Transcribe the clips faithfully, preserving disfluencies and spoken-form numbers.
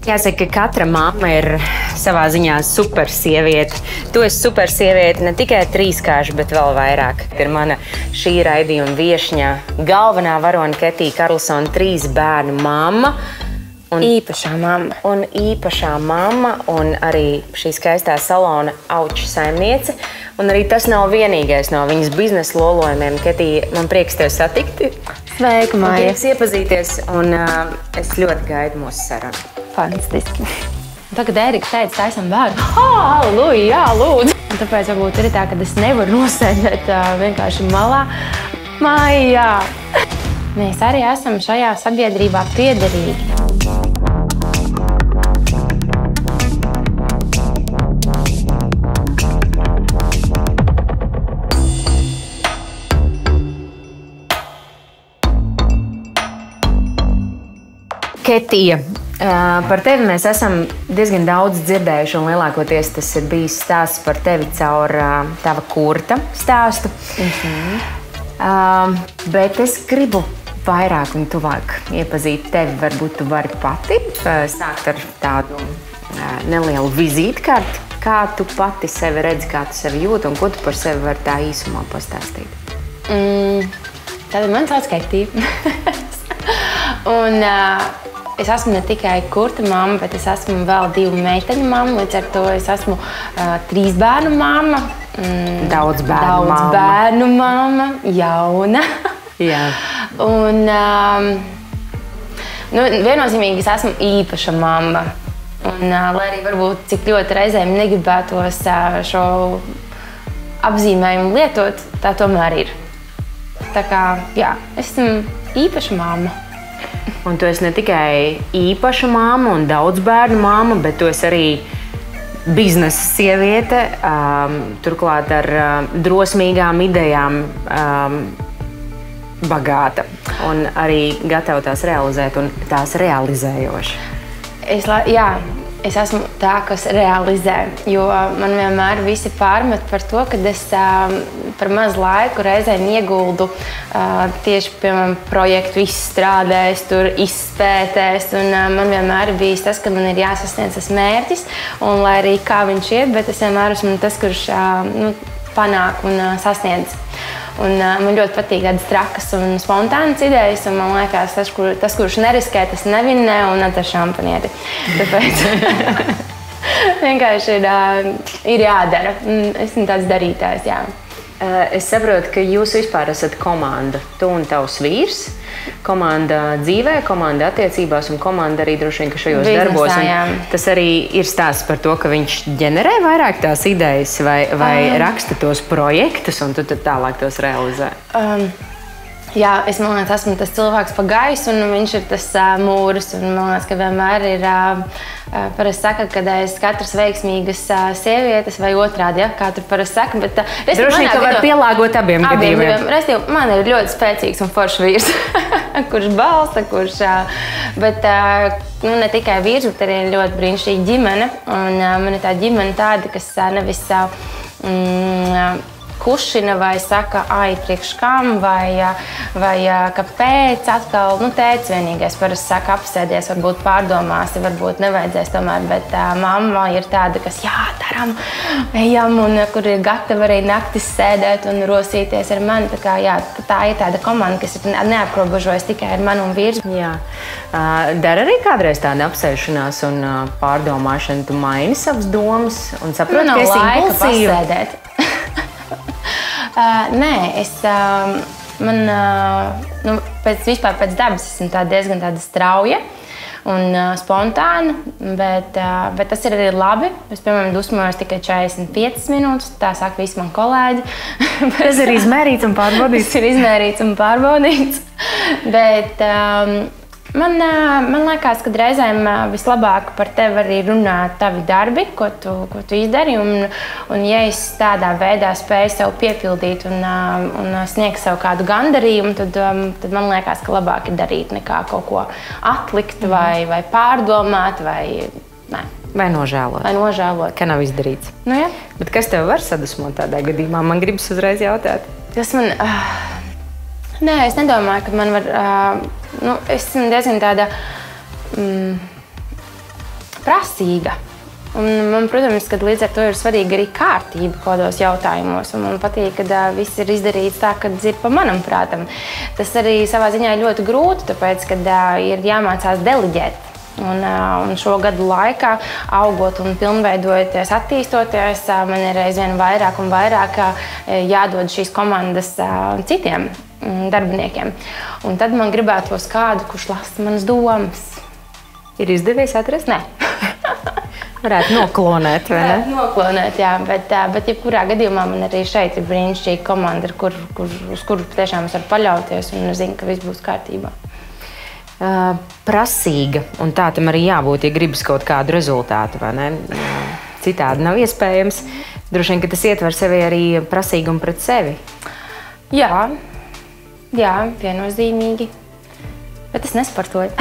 Jāsaka, ka katra mamma ir savā ziņā super sieviete. Tu esi super sieviete ne tikai trīskārši, bet vēl vairāk. Ir mana šī raidījuma viešņa, galvenā varone Ketija Karlsona, trīs bērnu mamma. Un īpašā mamma. Un īpašā mamma, un arī šī skaistā salona auču saimniece. Un arī tas nav vienīgais no viņas biznesa lolojumiem. Ketija, man prieks tevi satikt. Sveika, Maija. Prieks iepazīties, un uh, es ļoti gaidu mūsu sarunu. Fantastiski. Tagad Ērika teica, taisam bērnu. Halleluja, jā, lūdzu. Un tāpēc varbūt ir tā, ka es nevaru nosēdēt uh, vienkārši malā. Maija! Mēs arī esam šajā sabiedrībā piederīgi. Ketija, par tevi mēs esam diezgan daudz dzirdējuši, un lielākoties tas ir bijis stāsts par tevi caur tava kurta stāstu. Mm-hmm. uh, bet es gribu vairāk un tuvāk iepazīt tevi. Varbūt tu vari pati sākt ar tādu uh, nelielu vizītkarti. Kā tu pati sevi redzi, kā tu sevi jūti, un ko tu par sevi vari tā īsumā pastāstīt? Mm, tātad man sauc Ketija. un... Uh, Es esmu ne tikai kurta mamma, bet es esmu vēl divu meiteņu mamma. Līdz ar to es esmu uh, trīs bērnu mamma. Mm, daudz bērnu daudz mamma. bērnu mamma, jauna. Jā. Un um, nu, viennozīmīgi es esmu īpaša mamma. Un, uh, lai arī varbūt cik ļoti reizēm negribētos uh, šo apzīmējumu lietot, tā tomēr ir. Tā kā, jā, esmu īpaša mamma. Un tu esi ne tikai īpaša mamma un daudz bērnu mamma, bet tu esi arī biznesa sieviete, um, turklāt ar um, drosmīgām idejām, um, bagāta un arī gatava tās realizēt un tās realizējoša. Es, jā, es esmu tā, kas realizē, jo man vienmēr visi pārmet par to, ka es um, par maz laiku reizēm ieguldu uh, tieši, piemēram, projektu izstrādēs, tur izpētēs, un uh, man vienmēr ir bijis tas, ka man ir jāsasniedz tas mērķis, un lai arī kā viņš iet, bet es vienmēr esmu tas, kurš uh, nu, panāk un uh, sasniedz. Un, uh, man ļoti patīk tādas trakas un spontānas idejas, un man liekas, tas, kur, tas kurš neriskē, tas nevinnē un atver šampanieti. Tāpēc vienkārši ir, uh, ir jādara. Esmu tāds darītājs, jā. Es saprotu, ka jūs vispār esat komanda. Tu un tavs vīrs. Komanda dzīvē, komanda attiecībās un komanda arī droši vien, ka šajos Biznesā, darbos. Jā. Tas arī ir stāsts par to, ka viņš ģenerē vairāk tās idejas vai, vai um. raksta tos projektus un tu tad tālāk tos realizē. Um. Jā, es man liekas, esmu tas cilvēks pa gaisu, un viņš ir tas uh, mūris. Un man liekas, ka vienmēr ir, uh, parasti saka, ka es katras veiksmīgas uh, sievietes vai otrādi, ja, kā tur parasti saka. Bet, uh, droši vien, ka var pielāgot abiem, abiem gadījumiem. Restīvi, man ir ļoti spēcīgs un foršs vīrs, kurš balsta, kurš, uh, bet uh, nu, ne tikai vīrs, bet arī ļoti brīnišķīga ģimene. Un uh, man ir tā ģimene tāda, kas uh, nevis uh, mm, kušina vai saka, ai, priekš kam, vai, vai kāpēc atkal, nu, tētis vienīgais parasti saka, apsēdies, varbūt pārdomāsi, varbūt nevajadzēs tomēr, bet uh, mamma ir tāda, kas jā, daram, ejam, un kur ir gatava arī naktis sēdēt un rosīties ar mani. Tā kā, jā, tā ir tāda komanda, kas ir neaprobežojas tikai ar mani un vīrs. Jā. Uh, dara arī kādreiz tāda apsēšanās un uh, pārdomāšana, tu maini savas domas un saproti, nu, ka esi impulsīva. Pasēdēt. Uh, nē, es, uh, man, uh, nu, pēc, vispār pēc dabas esmu tā diezgan tāda strauja un uh, spontāna, bet, uh, bet tas ir arī labi. Es, piemēram, dusmojos tikai četrdesmit piecas minūtes, tā saka visi mani kolēģi. Tas ir izmērīts un pārbaudīts. Tas ir izmērīts un pārbaudīts, bet um, Man, man liekas, ka reizēm vislabāk par tevi arī runā tavi darbi, ko tu, ko tu izdari. Un, un ja es tādā veidā spēju sev piepildīt un, un sniegt sev kādu gandarījumu, tad, tad man liekas, ka labāk ir darīt nekā kaut ko atlikt vai, vai pārdomāt vai nē. Vai nožēlot. Vai nožēlot. Ka nav izdarīts. Nu, ja. Bet kas tev var sadusmot tādā gadījumā? Man gribas uzreiz jautāt. Tas man... Uh, Nē, es nedomāju, ka man var... Uh, nu, es esmu diezgan tāda... Mm, prasīga. Un man, protams, ka līdz ar to ir svarīga arī kārtība kādos jautājumos. Un man patīk, ka uh, viss ir izdarīts tā, ka ir pa manam prātam. Tas arī savā ziņā ir ļoti grūti, tāpēc, ka uh, ir jāmācās deleģēt. Un, uh, un šo gadu laikā, augot un pilnveidojoties, attīstoties, uh, man ir aizvien vairāk un vairāk uh, jādod šīs komandas uh, citiem um, darbiniekiem. Un tad man gribētos kādu, kurš lasa manas domas. Ir izdevies atrast? Nē. Varētu noklonēt, vai ne? Varētu noklonēt, jā, bet, bet jebkurā gadījumā man arī šeit ir brīnišķīga komanda, kur, kur, uz kuru tiešām es varu paļauties un es zinu, ka viss būs kārtībā. Uh, prasīga, un tā tam arī jābūt, ja gribas kaut kādu rezultātu, vai ne? Citādi nav iespējams. Droši vien, ka tas ietver sevi arī prasīgumu pret sevi. Jā, jā, viennozīmīgi, bet es nesportoju.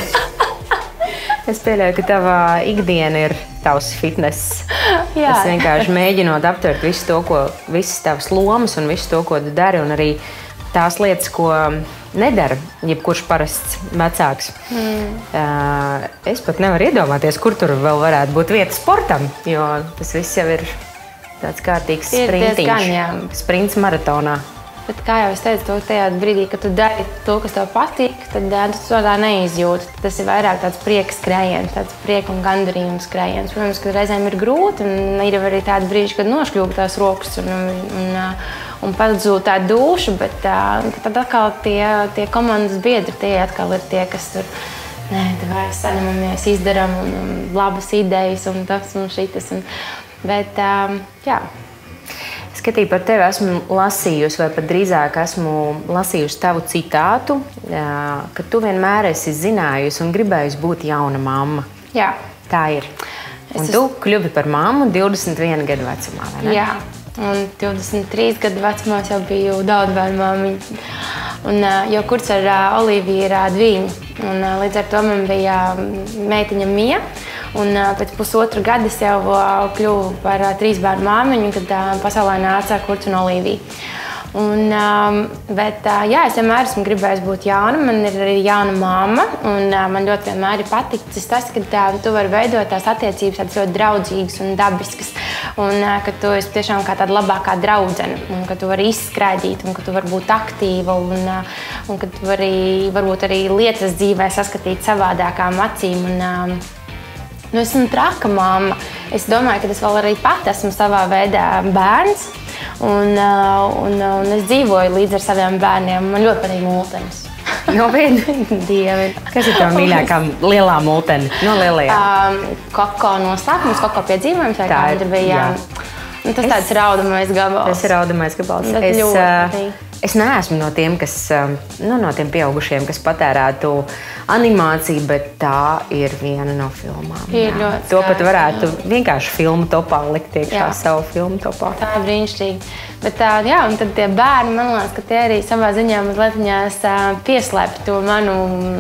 Es pieļauju, ka tava ikdiena ir tavs fitness. Jā. Es vienkārši mēģinot aptvert visu to, ko, visas tavas lomas un visu to, ko tu dari, un arī tās lietas, ko nedara jebkurš parasts vecāks. Mm. Uh, es pat nevaru iedomāties, kur tur vēl varētu būt vieta sportam, jo tas viss jau ir tāds kārtīgs sprintiņš. Sprints maratonā. Bet, kā jau es teicu, to tajā brīdī, kad tu dari to, kas tev patīk, tad tu to tā neizjūti. Tas ir vairāk tāds prieka skrējiens, tāds prieka un gandarījuma skrējiens. Protams, ka reizēm ir grūti, un ir arī tādi brīži, kad nošļūg tās rokas un, un, un padzūd tā duša, bet tad atkal tie, tie komandas biedri, tie atkal ir tie, kas tur, nē, vai saņemamies, izdaram, un, un labas idejas, un tas un šitas. Un, bet, jā. Skatīju par tevi, esmu lasījusi, vai pat drīzāk esmu lasījusi tavu citātu, ka tu vienmēr esi zinājusi un gribējusi būt jauna mamma. Jā. Tā ir. Un es tu es... kļuvi par mammu divdesmit viena gadu vecumā, vai ne? Jā. Un divdesmit trīs gadu vecumā jau biju daudz bērnu māmiņa. Un jau kurds ar Oliviju ir dviņi. Un līdz ar to man bija meitiņa Mija. Un pēc pusotra gada es jau kļuvu par trīs bērnu māmiņu, kad pasaulē nāca kurds un Olivija. Un, bet jā, es vienmēr esmu gribējusi būt jauna, man ir arī jauna mamma, un man ļoti vienmēr ir paticis tas, ka tu vari veidot tās attiecības tādas ļoti draudzīgas un dabiskas, un ka tu esi tiešām kā tāda labākā draudzene, un ka tu vari izskraidīt, un ka tu vari būt aktīva, un, un ka tu vari varbūt arī lietas dzīvē saskatīt savādākām acīm. Un, nu, es esmu traka mamma. Es domāju, ka es vēl arī pat esmu savā veidā bērns. Un, un, un es dzīvoju līdz ar saviem bērniem. Man ļoti patīk multenes. No viena? Dievi. Kas ir tava mīļākā lielā multene? No lielajām? Um, Koko noslēpums, Koko piedzīvojums. Tā ir, jā. Un tas es, tāds raudamais gabals. Tas ir raudamais gabals. Bet es, ļoti. Es neesmu no tiem, kas, nu, no tiem pieaugušiem, kas patērētu animāciju, bet tā ir viena no filmām. Ir ļoti to pat skaisti, varētu jā. vienkārši filmu topā likt iekšā savu filmu topā. Tā ir brīnišķīgi. Bet tā, jā, un tad tie bērni, man liekas, ka tie arī savā ziņā mazliet pieslēpj to manu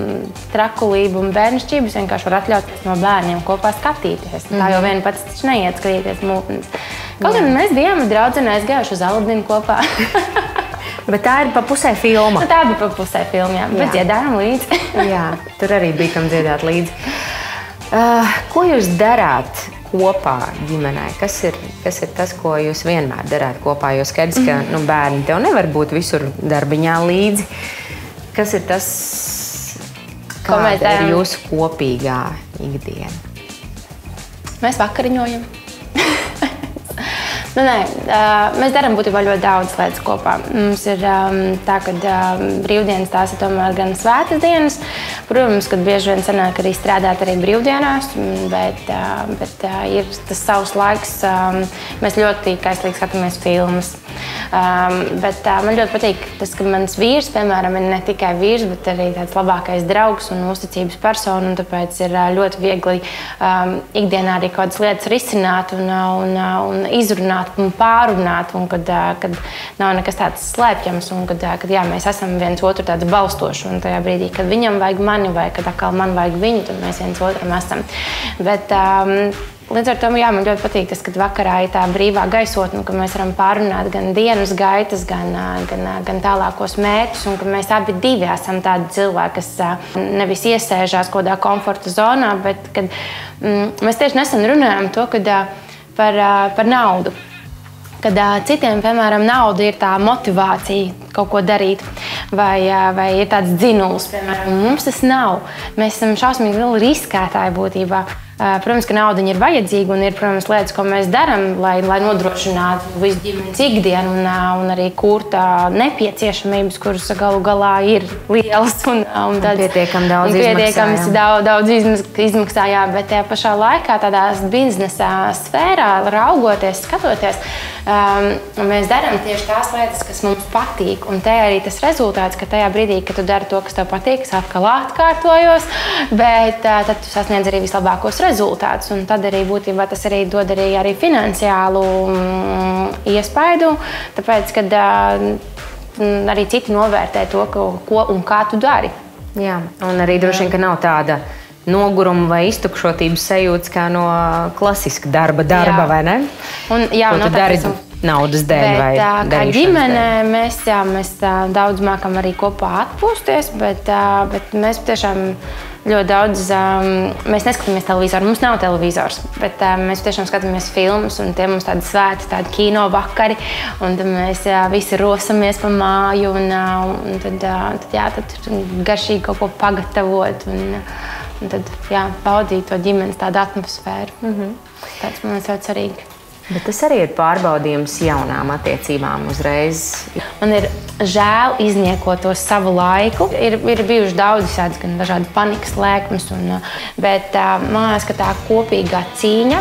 trakulību un bērnišķību. Es vienkārši varu atļauties no bērniem kopā skatīties. Tā jau vien pats taču neiet skatīties multnes. Kaut gan mēs bijām draudzenē aizgājuši uz Aladinu kopā. Bet tā ir pa pusē filma. Tā bija pa pusē filma, jā. Bet dziedājām līdzi. Jā, tur arī bija kam dziedāt līdzi. Uh, ko jūs darāt kopā ģimenē? Kas ir, kas ir tas, ko jūs vienmēr darāt kopā? Jo skaidrs, ka nu, bērni tev nevar būt visur darbiņā līdzi. Kas ir tas, kāda ir jūsu kopīgā ikdiena? Mēs vakariņojam. Nu, nē, mēs darām būtībā ļoti daudz lietas kopā. Mums ir tā, ka brīvdienas tās ir tomēr gan svētas dienas. Protams, kad bieži vien sanāk arī strādāt arī brīvdienās, bet, bet ir tas savs laiks. Mēs ļoti kaislīgi skatāmies filmas. Bet man ļoti patīk tas, ka mans vīrs, piemēram, ir ne tikai vīrs, bet arī tāds labākais draugs un uzticības persona. Un tāpēc ir ļoti viegli ikdienā arī kādas lietas risināt un, un, un izrunāt un pārunāt, un kad, kad nav nekas tāds slēpjams, un kad, kad jā, mēs esam viens otru tāds balstoši, un tajā brīdī, kad viņam vajag mani, vai kad atkal man vajag viņu, tad mēs viens otram esam. Bet um, līdz ar to jā, man ļoti patīk tas, ka vakarā ir tā brīvā gaisotne, ka mēs varam pārunāt gan dienas gaitas, gan, gan, gan tālākos mērķus, un ka mēs abi divi esam tādi cilvēki, kas nevis iesēžās kaut kādā komforta zonā, bet kad mm, mēs tieši nesen runājam to, kad, par, par naudu. Kad citiem, piemēram, nauda ir tā motivācija kaut ko darīt, vai, vai ir tāds dzinuls, piemēram, mums tas nav. Mēs esam šausmīgi lieli riskētāji būtībā. Protams, ka nauda ir vajadzīga un ir, protams, lietas, ko mēs darām, lai, lai nodrošinātu visu ģimenes ikdienu un, un arī kurta nepieciešamības, kuras galu galā ir lielas un, un, tāds, un pietiekami daudz un pietiekams daudz, daudz izmaksā, jā, bet tajā pašā laikā tādā biznesa sfērā, raugoties, skatoties, um, mēs darām tieši tās lietas, kas mums patīk, un te arī tas rezultāts, ka tajā brīdī, kad tu dari to, kas tev patīk, es atkal atkārtojos, bet uh, tad tu sasniedz arī vislabākos rezultātus, un tad arī būtībā tas arī dod arī, arī finansiālu mm, iespaidu, tāpēc, kad uh, arī citi novērtē to, ko, ko un kā tu dari. Jā, un arī droši vien, ka nav tāda noguruma vai iztukšotības sajūtas kā no klasiska darba, darba jā. Vai ne? Un, jā, ko tu dari esam... naudas dēļ bet, vai kā ģimene, mēs, jā, mēs tā, daudz mākam arī kopā atpūsties, bet, bet mēs tiešām ļoti daudz, um, mēs neskatāmies televizoru, mums nav televizors, bet um, mēs tiešām skatāmies filmas, un tie mums tādi svēti, tādi kino vakari, un tad mēs jā, visi rosamies pa māju, un, un tad, tad, jā, tad garšīgi kaut ko pagatavot, un, un tad jā, baudīt to ģimenes tādu atmosfēru. Mm-hmm. Tāds man liekas ļoti svarīgi. Bet tas arī ir pārbaudījums jaunām attiecībām uzreiz. Man ir žēl izniekot to savu laiku. Ir, ir bijuši daudz šādas, gan dažādi panikas lēkmes, un, bet man liekas, ka tā kopīgā cīņa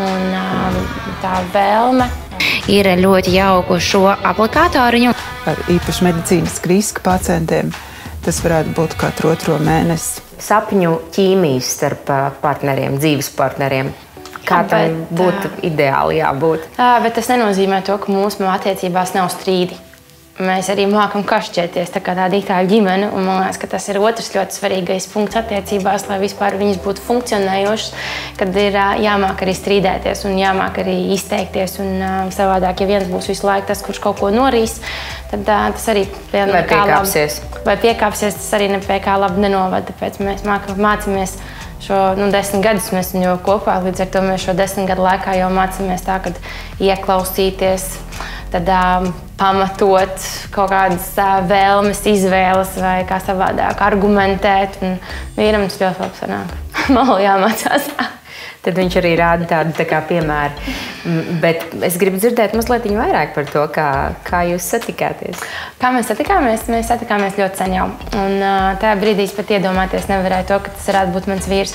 un tā vēlme ir ļoti jauku šo aplikātoru. Ar īpaši medicīnisku risku pacientiem tas varētu būt katru otro mēnesi. Sapņu ķīmijas starp partneriem, dzīves partneriem. Kā tam būtu ideāli jābūt? Bet tas nenozīmē to, ka mūsu attiecībās nav strīdi. Mēs arī mākam kašķēties, tā kā tāda itāļu ģimene, un man liekas, ka tas ir otrs ļoti svarīgais punkts attiecībās, lai vispār viņas būtu funkcionējošas, kad ir jāmāk arī strīdēties un jāmāk arī izteikties, un savādāk, ja viens būs visu laiku tas, kurš kaut ko norīs, tad tas arī vai piekāpsies. Labi, vai piekāpsies, tas arī ne pie kā labi nenovada, tāpēc mēs mākam, mācāmies šo nu, desmit gadus mēs jau kopā, līdz ar to mēs šo desmit gadu laikā jau mācāmies tā, kad ieklausīties, tad um, pamatot kaut kādas uh, vēlmes, izvēles vai kā savādāk argumentēt, un vīram tas ļoti labi sanāk. Man vēl jāmācās. Tad viņš arī rāda tādu tā kā piemēru. Bet es gribu dzirdēt mazliet vairāk par to, kā, kā jūs satikāties. Kā mēs satikāmies? Mēs satikāmies ļoti sen jau. Un uh, tajā brīdī es pat iedomāties nevarēju to, ka tas varētu būt mans vīrs.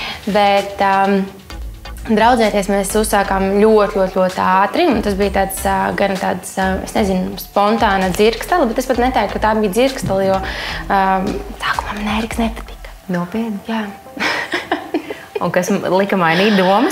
Bet um, draudzēties mēs uzsākām ļoti, ļoti, ļoti ātri. Un tas bija tāds, uh, gan tāds, uh, es nezinu, spontāna dzirkstele, bet es pat neteiktu, ka tā bija dzirkstele, jo uh, tā, ka man Ēriks nepatika. Nopietni? Jā. Un kas lika mainīt domas?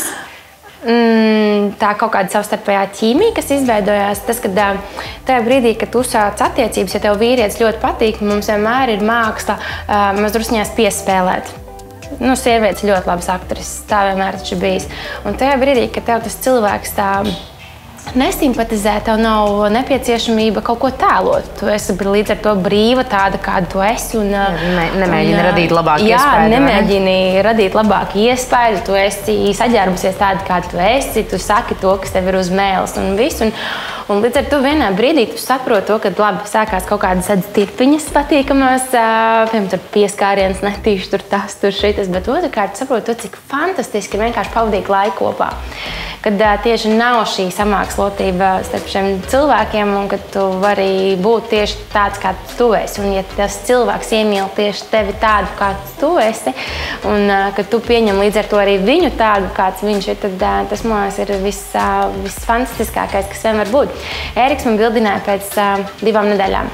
Mm, tā kaut kāda savstarpējā ķīmija, kas izveidojās. Tas, kad tajā brīdī, kad tu uzsāc attiecības, ja tev vīrietis ļoti patīk, mums vienmēr ir māksla uh, mazdrusņās piespēlēt. Nu, sievietes ļoti labas aktrises, tā vienmēr taču bijis. Un tajā brīdī, kad tev tas cilvēks tā nesimpatizē, tev nav nepieciešamība kaut ko tēlot. Tu esi līdz ar to brīva, tāda, kāda tu esi. Un, ne, nemēģini un, radīt labāku jā, iespēju. Jā, nemēģini ne? radīt labāku iespēju. Tu esi saģērbusies tāda, kāda tu esi. Tu saki to, kas tev ir uz mēles un viss. Un, un līdz ar to vienā brīdī tu saproti to, ka labi, sākās kaut kādas stipiņas patīkamās, piemēram, tur pieskāriens, netīši tur tas, tur šitas, bet otrkārt saproti to, cik fantastiski ir vienkārši pavadīt laiku kopā. Kad tieši nav šī samākslotība starp šiem cilvēkiem, un kad tu vari būt tieši tāds, kāds tu esi. Un ja tas cilvēks iemīl tieši tevi tādu, kāds tu esi, un kad tu pieņem līdz ar to arī viņu tādu, kāds viņš ir, tad tas, man liekas, ir viss, viss fantastiskākais, kas vien var būt. Ēriks man bildināja pēc divām nedēļām.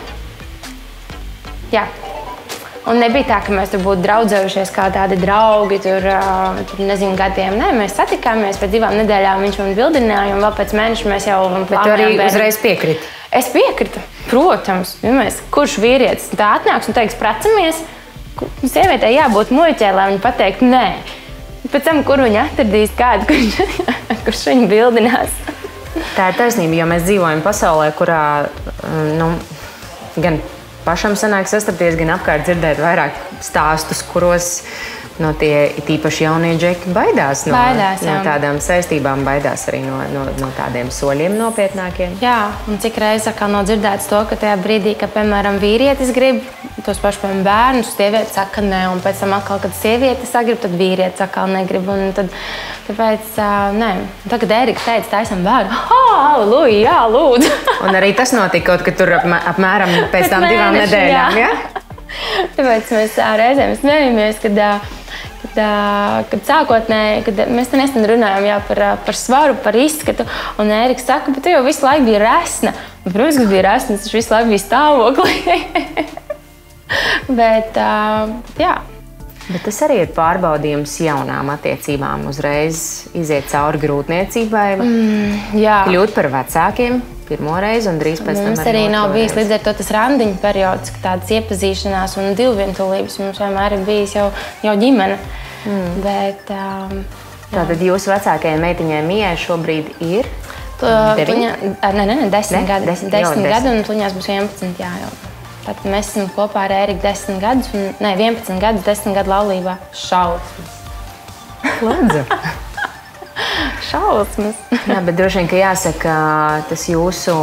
Jā. Un nebija tā, ka mēs tur būtu draudzējušies kā tādi draugi, tur, tur nezinu, gadiem. Nē, mēs satikāmies pēc divām nedēļām, viņš man bildināja, un vēl pēc mēneša mēs jau plānojām. Bet tu arī uzreiz piekriti? Es piekritu, protams. Mēs, kurš vīrietis tā atnāks un teiks, precamies? Sievietei jābūt muļķē, lai viņa pateiktu nē. pēc tam, kur viņi atradīs kādu, kurš, kurš viņu bildinās. Tā ir taisnība, jo mēs dzīvojam pasaulē, kurā nu, gan pašam sanāk sastapties, gan apkārt dzirdēt vairāk stāstus, kuros no tie tīpaši jaunie džeki baidās no, baidās, no tādām saistībām, baidās arī no, no, no tādiem soļiem nopietnākiem. Jā, un cik reizes atkal nav dzirdēts to, ka tajā brīdī, kad, piemēram, vīrietis grib tos pašus, piemēram, bērnus, sieviete saka nē, un pēc tam atkal, kad sieviete sagrib, tad vīrietis atkal negrib, un tad, tāpēc, nē, tagad Ērika teica, taisam bērnu, halleluja, jā, lūdzu. Un arī tas notika kaut, ka tur apmēram pēc tām divām nedēļām, jā? Tāpēc mēs reizēm smējamies, kad Kad, kad sākotnēji, kad mēs te nesen runājām jā, par, par svaru, par izskatu, un Ēriks saka, bet tu jau visu laiku biji resna. Un, protams, ka bija resna, tas visu laiku bija stāvoklī. bet, jā. Bet tas arī ir pārbaudījums jaunām attiecībām. Uzreiz iziet cauri grūtniecībai, mm, kļūt par vecākiem pirmo reizi un drīz pēc tam mums arī nav bijis līdz ar to tas randiņu periods, ka tādas iepazīšanās un divvientulības mums vienmēr ir bijis jau, jau ģimene. Mm. Bet, um, Tātad jūsu vecākajai meitiņai Mijai šobrīd ir deviņi? Nē, nē, desmit ne? gadi. Desmit, desmit jau, gadi un tuņās būs vienpadsmit, jā jau. Tātad mēs esam kopā ar Ēriku desmit gadus, un, ne, vienpadsmit gadus, desmit gadu laulībā. Šausmas. Lūdzu. Šausmas. Jā, bet droši vien, ka jāsaka, tas jūsu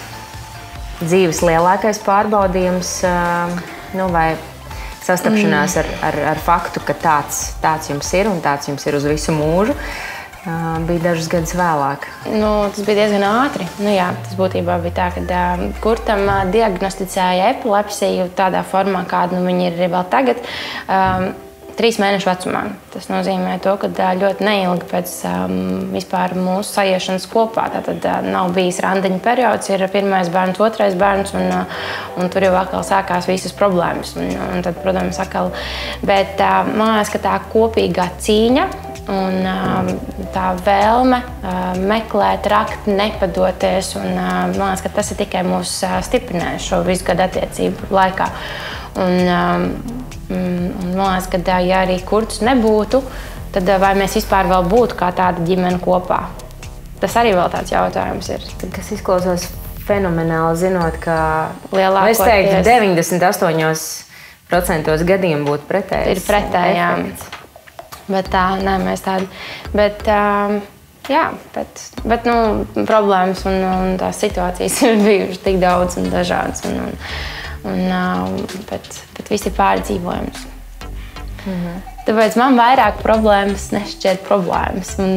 dzīves lielākais pārbaudījums, nu, vai sastapšanās mm. ar, ar, ar faktu, ka tāds, tāds jums ir un tāds jums ir uz visu mūžu, bija dažus gadus vēlāk. Nu, tas bija diezgan ātri. Nu, jā, tas būtībā bija tā, ka uh, Kurtam uh, diagnosticēja epilepsiju tādā formā, kāda nu, viņa ir vēl tagad. Um, Trīs mēnešu vecumā. Tas nozīmē to, ka ļoti neilgi pēc um, vispār mūsu sajiešanas kopā. Tātad uh, nav bijis randiņu periods, ir pirmais bērns, otrais bērns, un, uh, un tur jau atkal sākās visas problēmas. Un, un tad, protams, atkal, bet uh, man liekas, ka tā kopīgā cīņa un uh, tā vēlme uh, meklēt, rakt, nepadoties, un uh, man liekas, ka tas ir tikai mūs uh, stiprinājis šo visu gadu attiecību laikā. Un, um, Un man liekas, ka ja arī Kurts nebūtu, tad vai mēs vispār vēl būtu kā tāda ģimene kopā? Tas arī vēl tāds jautājums ir. Kas izklausās fenomenāli, zinot, ka lielākoties... Es teiktu, deviņdesmit astoņos procentos gadiem būtu pretējs. Ir pretējā. Bet tā, nē, mēs tādi... Bet, jā, bet, bet nu, problēmas un, un tās situācijas ir bijušas tik daudz un dažādas. Un, un, Un, bet, bet viss ir pārdzīvojams. Mm-hmm. Tāpēc man vairāk problēmas nešķiet problēmas. Un,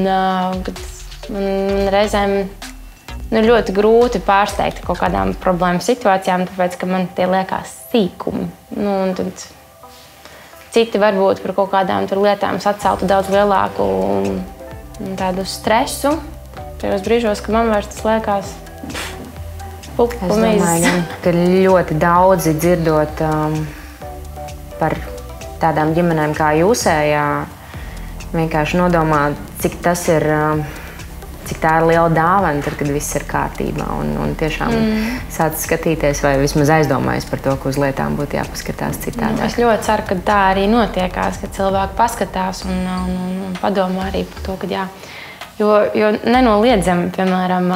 un reizēm nu, ļoti grūti pārsteigt kaut kādām problēmu situācijām, tāpēc, ka man tie liekas sīkumi. Nu, un tad citi varbūt par kaut kādām tur lietām atceltu daudz lielāku tādu stresu. Tajos brīžos, ka man vairs tas liekas pupu Es domāju, ka ļoti daudzi dzirdot um, par tādām ģimenēm kā jūsējā, vienkārši nodomā, cik tas ir, um, cik tā ir liela dāvana, tad, kad viss ir kārtībā. Un, un tiešām mm. sāc skatīties vai vismaz aizdomājas par to, ka uz lietām būtu jāpaskatās citādāk. Es ļoti ceru, ka tā arī notiekās, ka cilvēki paskatās un, un, un, un padomā arī par to, ka jā. Jo, jo nenoliedzami, piemēram,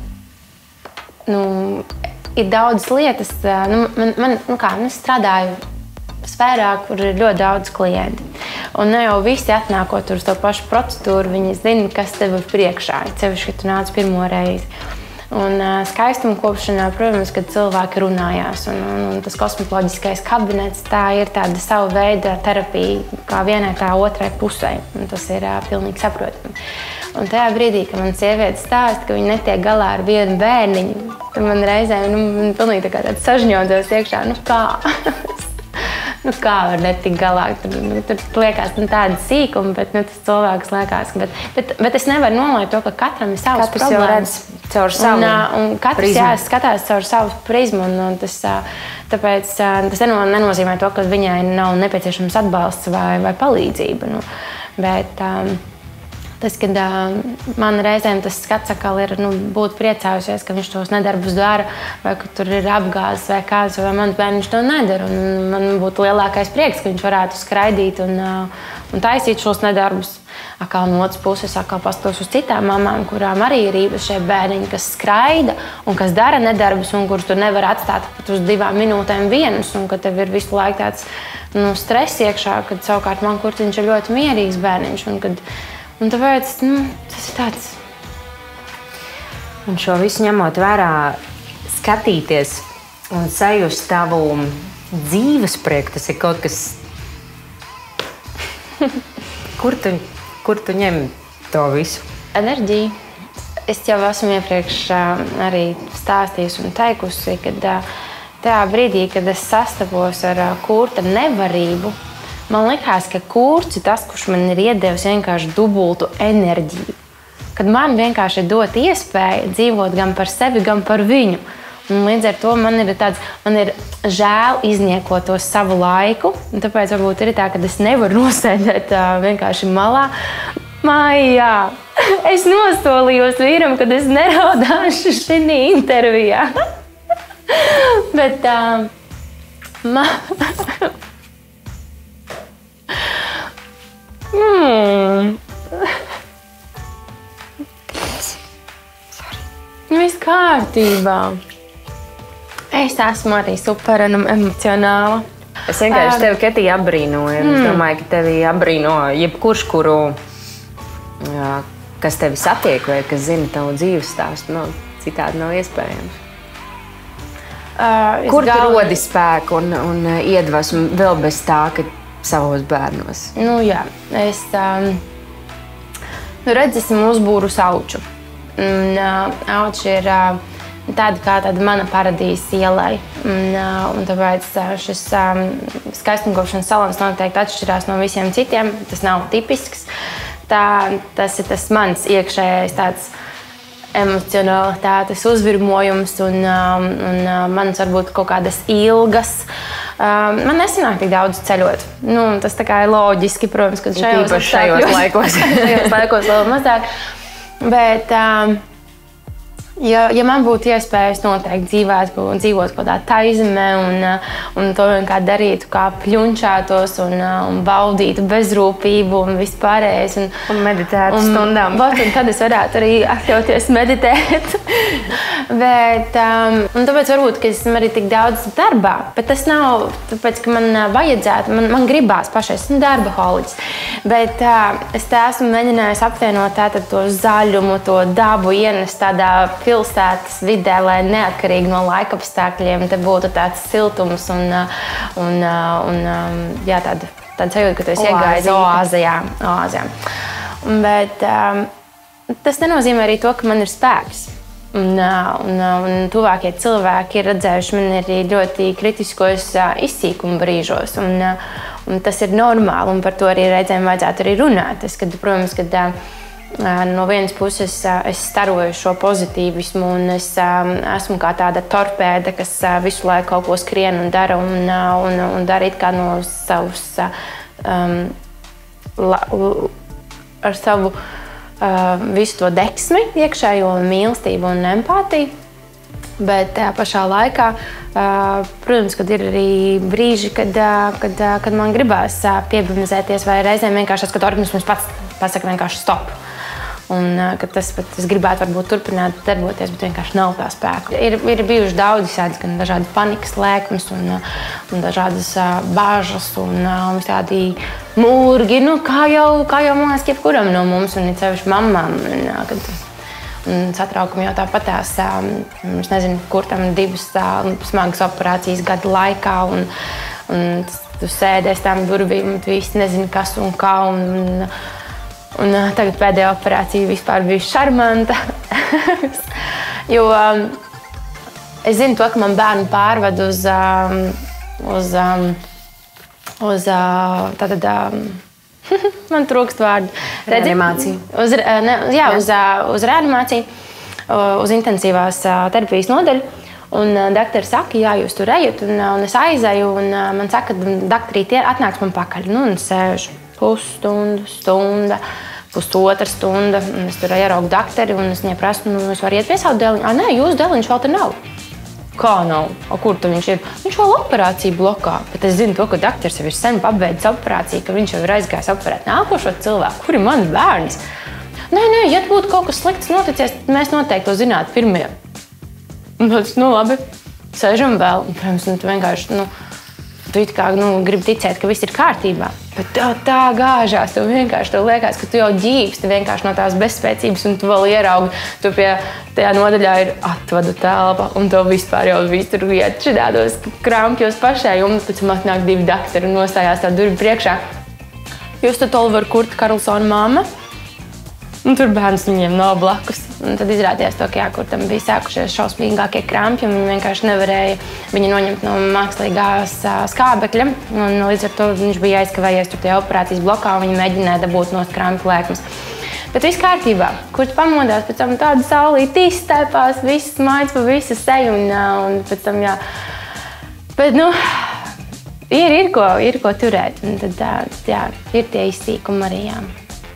Nu, ir daudzas lietas, nu, man, man, nu kā, es strādāju sfērā, kur ir ļoti daudz klienti. Un ne jau visi atnākot uz to pašu procedūru, viņi zina, kas tev ir priekšā, cevišķi, ka tu nāc pirmo reizi. Un uh, skaistuma kopšanā, protams, kad cilvēki runājās, un, un, un tas kosmetoloģiskais kabinets, tā ir tāda sava veida terapija, kā vienai tā otrai pusē, un tas ir uh, pilnīgi saprotami. Un tajā brīdī, kad man sieviete stāsta, ka viņa netiek galā ar vienu bērniņu, tad man reizēm nu, man pilnīgi tā kā tāds sažņotos iekšā, nu kā? nu kā var netikt galā? Tur, nu, tur liekas nu, tāda sīkuma, bet nu, tas cilvēks liekas. Bet, bet, bet es nevaru nolaikt to, ka katram ir savas katrs problēmas. Caur savu un, un katrs prizmu. Jā, skatās caur savu prizmu. Un, un tas, tāpēc tas nenozīmē to, ka viņai nav nepieciešams atbalsts vai, vai palīdzība. Nu, bet, um, Tas, kad uh, man reizēm tas skats atkal ir nu, būt priecājusies, ka viņš tos nedarbus dara, vai ka tur ir apgāzes vai kāds, vai mans bērns to nedara. Un man būtu lielākais prieks, ka viņš varētu skraidīt un, uh, un taisīt šos nedarbus. Atkal no otras puses, atkal paskatos uz citām mamām, kurām arī ir īpašie bērniņi, kas skraida un kas dara nedarbus, un kurus tu nevar atstāt pat uz divām minūtēm vienus, un ka tev ir visu laiku tāds nu, stress iekšā, kad savukārt man kurtiņš ir ļoti mierīgs bērniņš. Un kad, Un tāpēc nu, tas ir tāds. Un šo visu ņemot vērā, skatīties un sajust tavu dzīves prieku, tas ir kaut kas. Kur tu, kur tu ņem to visu? Enerģija. Es jau esmu iepriekš arī stāstījusi un teikusi, ka tajā brīdī, kad es sastapos ar kurta nevarību, man likās, ka kurts ir tas, kurš man ir iedevis vienkārši dubultu enerģiju. Kad man vienkārši ir dot iespēju dzīvot gan par sevi, gan par viņu. Un līdz ar to man ir, tāds, man ir žēl izniekot to savu laiku. Un tāpēc varbūt ir tā, ka es nevaru nosēdēt vienkārši malā. Maijā, es nosolījos vīram, kad es neraudāšu šajā intervijā. Bet tā... Ma... Mm. Viss kārtībā. Es esmu arī super emocionāla. Es vienkārši tevi, Ketī, apbrīnoju. Mm. Es domāju, ka tevi apbrīno jebkurš, kuru, jā, kas tevi satiek vai kas zina tavu dzīves stāstu. Nu, citādi nav iespējams. Uh, Kur tu galvi... rodi spēku un, un iedvesmu vēl bez tā, ka savos bērnos? Nu, jā, es um, nu, redzu, esmu uzbūrus auču. Un, uh, auči ir uh, tāda kā tāda mana paradīze ielai. Un, uh, un tāpēc uh, šis um, skaistumkopšanas salons noteikti atšķirās no visiem citiem. Tas nav tipisks. Tā, tas ir tas mans iekšējais tāds emocionalitātes uzvirmojums un, um, un uh, manas varbūt kaut kādas ilgas. Um, man nesanāk tik daudz ceļot. Nu, tas tā kā ir loģiski, protams, kad šajos, šajos laikos. šajos laikos vēl mazāk. Bet, um, ja, ja man būtu iespējas noteikti dzīvēt, dzīvot kaut kādā taizemē un, un to vienkārši darītu, kā pļunčātos un, un baudītu bezrūpību un vispārējais. Un, un meditētu un, stundām. Būt, un tad es varētu arī atļauties meditēt. Bet, um, un tāpēc varbūt, ka esmu arī tik daudz darbā, bet tas nav tāpēc, ka man vajadzētu, man, man gribās pašai, esmu darba holiķis. Bet uh, es tā esmu mēģinājusi apvienot tātad to zaļumu, to dabu ienest tādā pilsētas vidē, lai neatkarīgi no laikapstākļiem te būtu tāds siltums un, un, un jā, tāda, tāda sajūta, ka tu esi iegājis oāzijā. oāzijā. Bet um, tas nenozīmē arī to, ka man ir spēks. Un, un, un tuvākie cilvēki ir redzējuši mani arī ļoti kritiskos izsīkuma brīžos. Un, un tas ir normāli, un par to arī reizēm vajadzētu arī runāt. Es, kad, protams, kad no vienas puses es staroju šo pozitīvismu, un es esmu kā tāda torpēda, kas visu laiku kaut ko skrien un dara, un, un, un dara it kā no savus, um, la, ar savu Uh, visu to deksmi, iekšējo mīlestību un empātiju. Bet tajā pašā laikā, uh, protams, kad ir arī brīži, kad, uh, kad, uh, kad man gribās uh, piebimizēties, vai reizēm vienkārši tas, kad organisms pats pasaka vienkārši stop. Un uh, ka tas pat, es gribētu varbūt turpināt darboties, bet vienkārši nav tā spēka. Ir, ir bijuši daudzi sēdzi, gan dažādi panikas lēkmes un, un dažādas uh, bāžas un uh, tādi mūrgi, nu, kā jau, kā jau man liekas, jebkuram no mums, un ir sevišķi mamām. Un, uh, kad, un satraukumi jau tāpatās, um, es nezinu, kur tam divas uh, smagas operācijas gada laikā, un, un tu sēdies tām durvīm, un tu īsti nezini, kas un kā. Un, un, Un tagad pēdējā operācija vispār bija šarmanta. Jo um, es zinu to, ka man bērnu pārved uz, um, uz, um, uz uh, tātad, um, man trūkst vārdu. Reanimāciju. Uz, ne, jā, jā. Uz, uh, uz reanimāciju, uh, uz intensīvās uh, terapijas nodaļu. Un uh, doktori saka, jā, jūs tur ejat, un, uh, un es aizēju, un uh, man saka, doktorī tie atnāks man pakaļ. Nu, un sēžu pusstundu, stunda, pusotra stunda, un es tur ieraugu dakteri, un es viņai prasu, nu, es varu iet pie savu dēliņu. Ā, nē, jūsu dēliņš vēl te nav. Kā nav? O, kur tu viņš ir? Viņš vēl operāciju blokā. Bet es zinu to, ka dakteris jau ir sen pabeidzis operāciju, ka viņš jau ir aizgājis operēt nākošo cilvēku. Kur ir mans bērns? Nē, nē, ja būtu kaut kas slikts noticies, tad mēs noteikti to zinātu pirmie. Un tad, nu labi, sēžam vēl. Un, protams, nu, tu vienkārši, nu, tu it kā, nu, gribi ticēt, ka viss ir kārtībā. Bet tev tā gāžās, tu vienkārši tev liekas, ka tu jau ģīpsti vienkārši no tās bezspēcības, un tu vēl ieraugi, tu pie tajā nodaļā ir atvadu telpa, un tev vispār jau viss tur iet šitādos krampjos pašai, un pēc tam atnāk divi dakteri un nostājās tā durvi priekšā. Jūs tad Olivera Kurta Karlsona mamma? Un tur bērns viņiem nav blakus. Un tad izrādījās to, ka jā, Kurtam bija sākušies šausmīgākie krampi, un viņi vienkārši nevarēja viņu noņemt no mākslīgās skābekļa. Un līdz ar to viņš bija aizkavējies tur tajā operācijas blokā, un viņi mēģināja dabūt no krampu lēkmes. Bet viss kārtībā. Kurts pamodās, pēc tam tāda saulīte izstēpās, viss smaids pa visu seju, un, un pēc tam, jā. Bet, nu, ir, ir, ko, ir ko turēt, un tad, jā, ir tie izsīkumi arī, jā.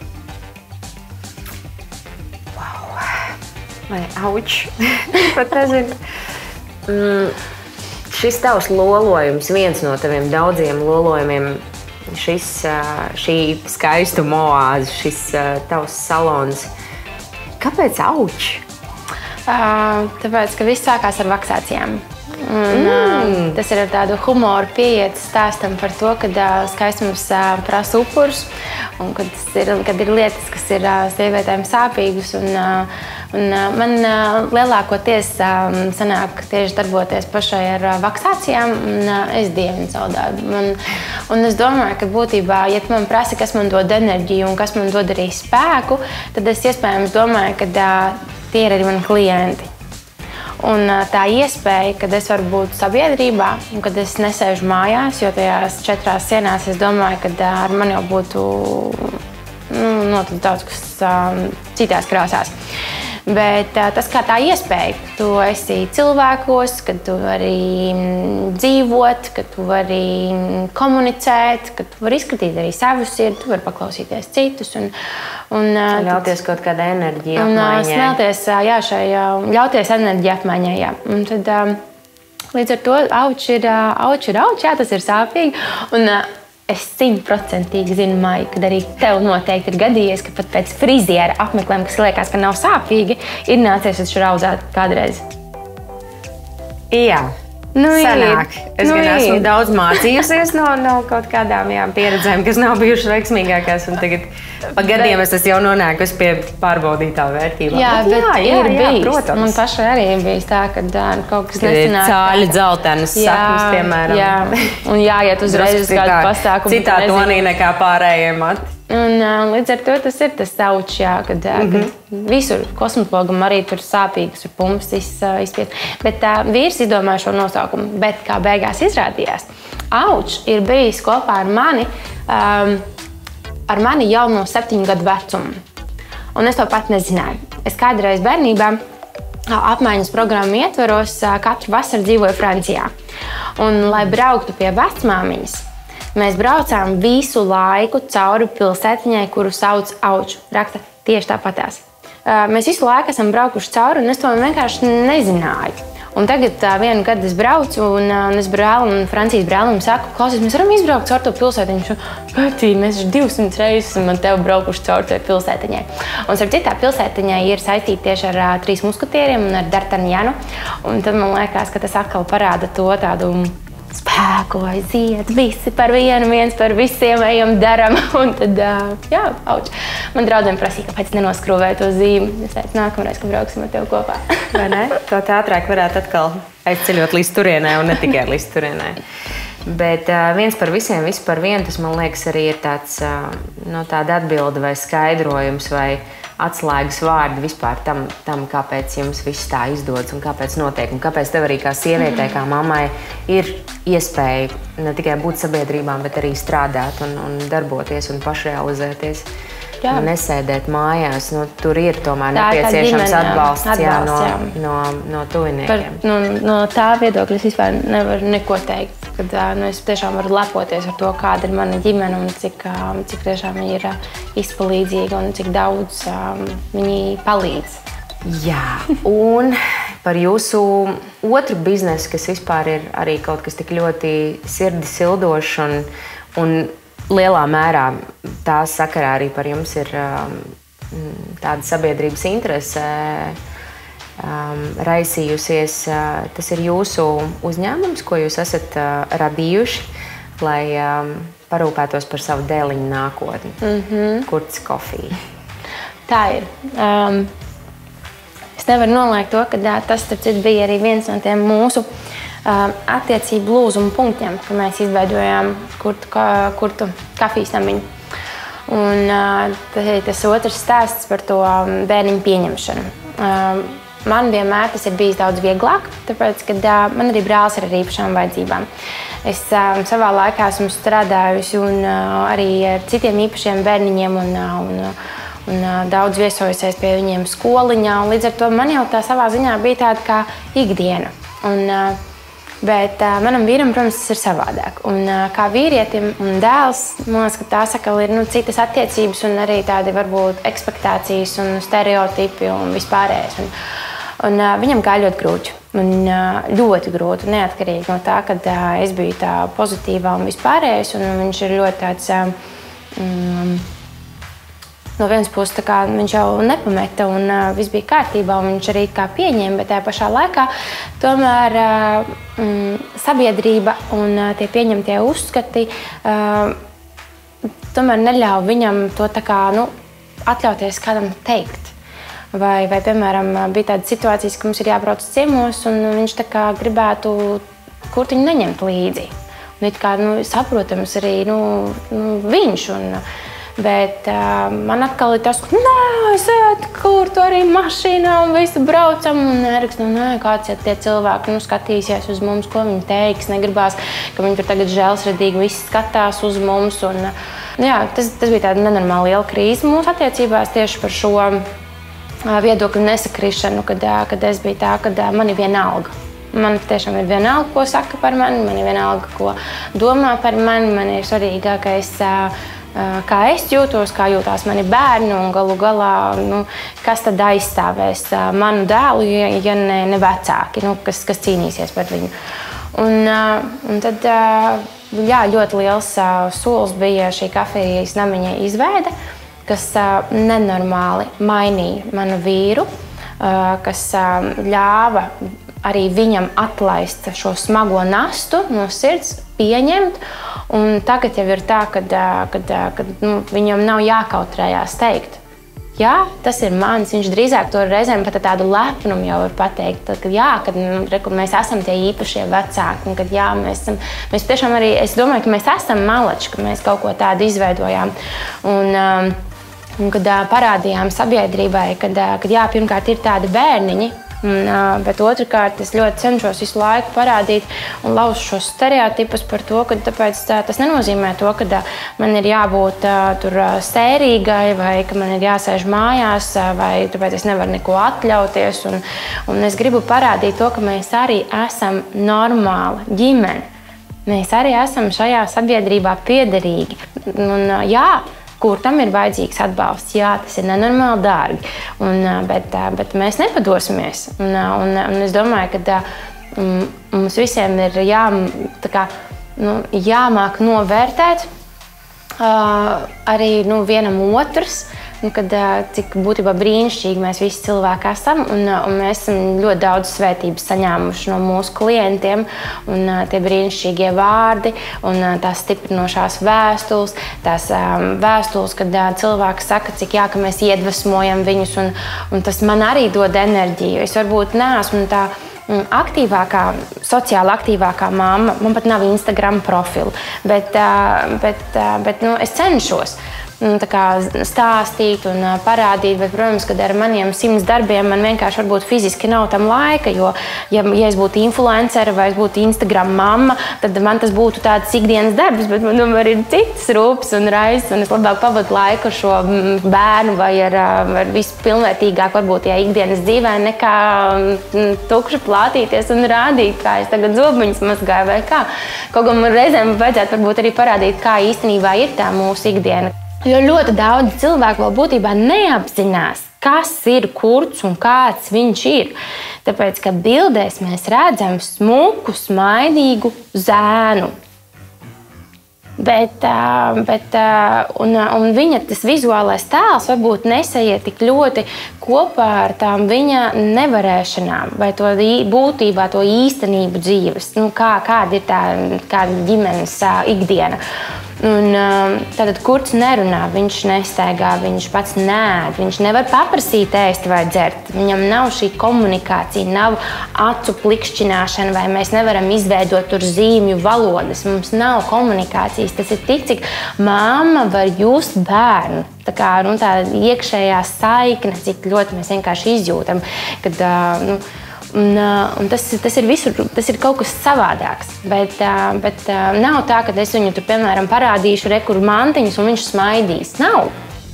Vai auč? Pat nezinu. Mm, šis tavs lolojums, viens no taviem daudziem lolojumiem, šis, šī skaistuma oāze, šis tavs salons. Kāpēc auč? Uh, tāpēc, ka viss sākās ar vaksācijām. Un, mm. Tas ir ar tādu humoru pieiet stāstam par to, ka uh, skaistums uh, prasa upurus, un kad ir, kad ir lietas, kas ir uh, sievietēm sāpīgas. Un, uh, un, uh, man uh, lielākoties uh, sanāk tieši darboties pašai ar uh, vaksācijām, un uh, es dievinu savu darbu. Man, un es domāju, ka būtībā, ja man prasa, kas man dod enerģiju un kas man dod arī spēku, tad es iespējams domāju, ka uh, tie ir arī mani klienti. Un tā iespēja, kad es varu būt sabiedrībā un kad es nesēžu mājās, jo tajās četrās sienās es domāju, ka ar mani jau būtu nu, noticis daudz kas um, citās krāsās. Bet tas kā tā iespēja, ka tu esi cilvēkos, ka tu vari dzīvot, ka tu vari komunicēt, ka tu vari izskatīt arī savu sirdi, tu vari paklausīties citus. Un, un, ļauties kaut kāda enerģija un, apmaiņai. Smelties, jā, šai, ļauties enerģija apmaiņai, jā. Un tad, līdz ar to auč ir auč, ir auč, jā, tas ir sāpīgi. Un, es simtprocentīgi zinu, Maija, ka arī tev noteikti ir gadījies, ka pat pēc friziera apmeklējuma, kas liekas, ka nav sāpīgi, ir nācies uz šo rauzāt kādreiz. Jā. Nu, Sanāk. Es nu, gan esmu ir. daudz mācījusies no, no kaut kādām jā, pieredzēm, kas nav bijušas veiksmīgākās. Un tagad pa gadiem es esmu jau nonākusi pie pārbaudītā vērtībā. Jā, bet, bet jā, ir jā, bijis. protams. Man pašai arī ir bijis tā, ka uh, kaut kas nesanāk. Cāļi dzeltenas saknes, piemēram. Jā, un jāiet uzreiz uz kādu pasākumu. Citā tonī nekā pārējiem mati. Un, uh, līdz ar to tas ir tas auč, jā, kad, uh, mm -hmm. kad visur kosmetologam arī tur sāpīgas ir pumps izspiest. Bet uh, vīrs izdomāja šo nosaukumu, bet kā beigās izrādījās, auč ir bijis kopā ar mani, um, ar mani jau no septiņu gadu vecuma. Un es to pat nezināju. Es kādreiz bērnībā apmaiņas programmu ietveros katru vasaru dzīvoju Francijā. Un, lai brauktu pie vecmāmiņas, mēs braucām visu laiku cauri pilsētiņai, kuru sauc Auč. Raksta tieši tāpatās. Mēs visu laiku esam braukuši cauri, un es to vienkārši nezināju. Un tagad vienu gadu es braucu, un, un es brēlam, Francijas brēlam saku, klausies, mēs varam izbraukt caur to pilsētiņu. Pētī, mēs divsimt reizes esam ar tevi braukuši caur to pilsētiņai. Un starp citā pilsētiņai ir saistīta tieši ar uh, trīs muskatieriem un ar D'Artagnanu. Un tad man liekas, ka tas atkal parāda to tādu spēku, aiziet, visi par vienu, viens par visiem, ejam, daram. Un tad, jā, auč. Man draudiem prasīja, kāpēc nenoskrūvēju to zīmi. Es teicu, nākamreiz, ka brauksim ar tevi kopā. Vai ne? To ātrāk varētu atkal aizceļot līdz turienē un ne tikai līdz turienē. Bet uh, viens par visiem, viss par vienu, tas, man liekas, arī ir tāds, uh, no tāda atbilde vai skaidrojums vai atslēgas vārdi vispār tam, tam, kāpēc jums viss tā izdodas un kāpēc notiek. Un kāpēc tev arī kā sievietei, kā mammai ir iespēja ne tikai būt sabiedrībām, bet arī strādāt un, un darboties un pašrealizēties. Jā. nesēdēt mājās. Nu, tur ir tomēr Tā ir tā nepieciešams ģimene, atbalsts, atbalsts, jā, no, jā. no, no Par, tuviniekiem. nu, no tā viedokļa es vispār nevaru neko teikt. Kad, nu, es tiešām varu lepoties ar to, kāda ir mana ģimene un cik, cik tiešām viņi ir izpalīdzīgi un cik daudz um, viņi palīdz. Jā, un par jūsu otru biznesu, kas vispār ir arī kaut kas tik ļoti sirdi sildošs un, un lielā mērā tā sakarā arī par jums ir um, tāda sabiedrības interese um, raisījusies. Uh, tas ir jūsu uzņēmums, ko jūs esat uh, radījuši, lai um, parūpētos par savu dēliņu nākotni. Mm-hmm. Kurts Coffee. Tā ir. Um, Es nevaru noliegt to, ka tas bija arī viens no tiem mūsu uh, attiecību lūzuma punktiem, kad mēs izveidojām kurtu, ka, kurtu kafijas namiņu. Un uh, tas ir tas otrs stāsts par to bērniņu pieņemšanu. Uh, man vienmēr tas ir bijis daudz vieglāk, tāpēc, ka uh, man arī brālis ir ar īpašām vajadzībām. Es uh, savā laikā esmu strādājusi un uh, arī ar citiem īpašiem bērniņiem un, uh, un uh, Un, uh, daudz viesojusies pie viņiem skoliņā. Līdz ar to man jau tā savā ziņā bija tāda kā ikdiena. Un, uh, bet uh, manam vīram, protams, tas ir savādāk. Un, uh, kā vīrietim un dēls, man liekas, ka tās atkal ir nu, citas attiecības un arī tādi varbūt ekspektācijas un stereotipi un vispārējais. Un, un, uh, viņam gāja ļoti grūti. Un, uh, ļoti grūti, neatkarīgi no tā, kad uh, es biju tā pozitīvā un vispārējais. Un viņš ir ļoti tāds... Um, No vienas puses kā, viņš jau nepameta un uh, viss bija kārtībā, un viņš arī kā pieņēma, bet tajā pašā laikā tomēr uh, mm, sabiedrība un uh, tie pieņemtie uzskati uh, tomēr neļauj viņam to tā kā, nu, atļauties kādam teikt. Vai, vai, piemēram, bija tādas situācijas, ka mums ir jābrauc ciemos, un viņš tā kā gribētu kurtiņu neņemt līdzi. Un it kā, nu, saprotams, arī nu, nu, viņš. Un, Bet uh, man atkal ir tas, ka nē, aiziet, kur tu arī mašīnā un visu braucam. Un Eriks, nu nē, kāds ja tie cilvēki nu, skatīsies uz mums, ko viņi teiks. Negribās, ka viņi tur tagad žēlsirdīgi visi skatās uz mums. Un, nu, jā, tas, tas bija tāda nenormāla liela krīze mūsu attiecībās tieši par šo uh, viedokļu nesakrišanu, kad, uh, kad es biju tā, kad uh, man ir vienalga. Man tiešām ir vienalga, ko saka par mani, man ir vienalga, ko domā par mani. Man ir svarīgākais, uh, kā es jūtos, kā jūtās mani bērni un galu galā, nu, kas tad aizstāvēs manu dēlu, ja, ja ne, ne vecāki, nu, kas, kas cīnīsies par viņu. Un, un tad jā, ļoti liels solis bija šī kafijas namiņa izveide, kas nenormāli mainīja manu vīru, kas ļāva arī viņam atlaist šo smago nastu no sirds, pieņemt. Un tagad jau ir tā, ka nu, viņam nav jākautrējās teikt. Jā, tas ir mans. Viņš drīzāk to reizēm pat tādu lepnumu jau var pateikt. Tad, kad jā, kad nu, mēs esam tie īpašie vecāki. Un, kad jā, mēs esam, mēs tiešām arī, es domāju, ka mēs esam malači, ka mēs kaut ko tādu izveidojām. Un, um, un kad uh, parādījām sabiedrībai, kad, uh, kad jā, pirmkārt ir tādi bērniņi, Un, bet otrkārt, es ļoti cenšos visu laiku parādīt un lauzt šos stereotipus par to, ka tāpēc, tā, tas nenozīmē to, ka man ir jābūt tur sērīgai vai ka man ir jāsēž mājās vai tāpēc es nevaru neko atļauties. Un, un es gribu parādīt to, ka mēs arī esam normāla ģimene. Mēs arī esam šajā sabiedrībā piederīgi. Un, jā, kur tam ir vajadzīgs atbalsts. Jā, tas ir nenormāli dārgi, un, bet, bet mēs nepadosimies. Un, un, un es domāju, ka mums visiem ir jā, kā, nu, jāmāk novērtēt uh, arī nu, vienam otrs, nu, kad, uh, cik būtībā brīnišķīgi mēs visi cilvēki esam. Un, uh, un mēs esam ļoti daudz svētības saņēmuši no mūsu klientiem. Un, uh, tie brīnišķīgie vārdi un uh, tās stiprinošās vēstules. Tās um, vēstules, kad uh, cilvēki saka, cik jā, ka mēs iedvesmojam viņus. Un, un tas man arī dod enerģiju. Es varbūt neesmu tā aktīvākā, sociāli aktīvākā mamma. Man pat nav Instagram profilu. Bet, uh, bet, uh, bet nu, es cenšos. tā kā stāstīt un parādīt, bet, protams, kad ar maniem simts darbiem man vienkārši varbūt fiziski nav tam laika, jo, ja, ja es būtu influencere vai es būtu Instagram mamma, tad man tas būtu tāds ikdienas darbs, bet man tomēr ir citas rūpes un raizes, un es labāk pavadu laiku ar šo bērnu vai ar, ar visu pilnvērtīgāk, varbūt, ja ikdienas dzīvē, nekā tukši plātīties un rādīt, kā es tagad zobuņus mazgāju vai kā. Kaut gan man reizēm vajadzētu varbūt arī parādīt, kā īstenībā ir tā mūsu ikdiena. Jo ļoti daudz cilvēku vēl būtībā neapzinās, kas ir kurts un kāds viņš ir. Tāpēc, ka bildēs mēs redzam smuku, smaidīgu zēnu. Bet, bet, un, un viņa tas vizuālais tēls varbūt nesaiet tik ļoti kopā ar tām viņa nevarēšanām vai to būtībā, to īstenību dzīves. Nu, kā, kāda ir tā kāda ģimenes ikdiena. Un, tātad kurts nerunā, viņš nestaigā, viņš pats nēd, viņš nevar paprasīt ēst vai dzert. Viņam nav šī komunikācija, nav acu plikšķināšana, vai mēs nevaram izveidot tur zīmju valodas. Mums nav komunikācijas. Tas ir tik, cik mamma var just bērnu. Tā kā nu, tā iekšējā saikne, cik ļoti mēs vienkārši izjūtam, kad nu, Un, un tas, tas ir visur, tas ir kaut kas savādāks. Bet, bet nav tā, ka es viņu tur, piemēram, parādīšu rekuru mantiņus un viņš smaidīs. Nav.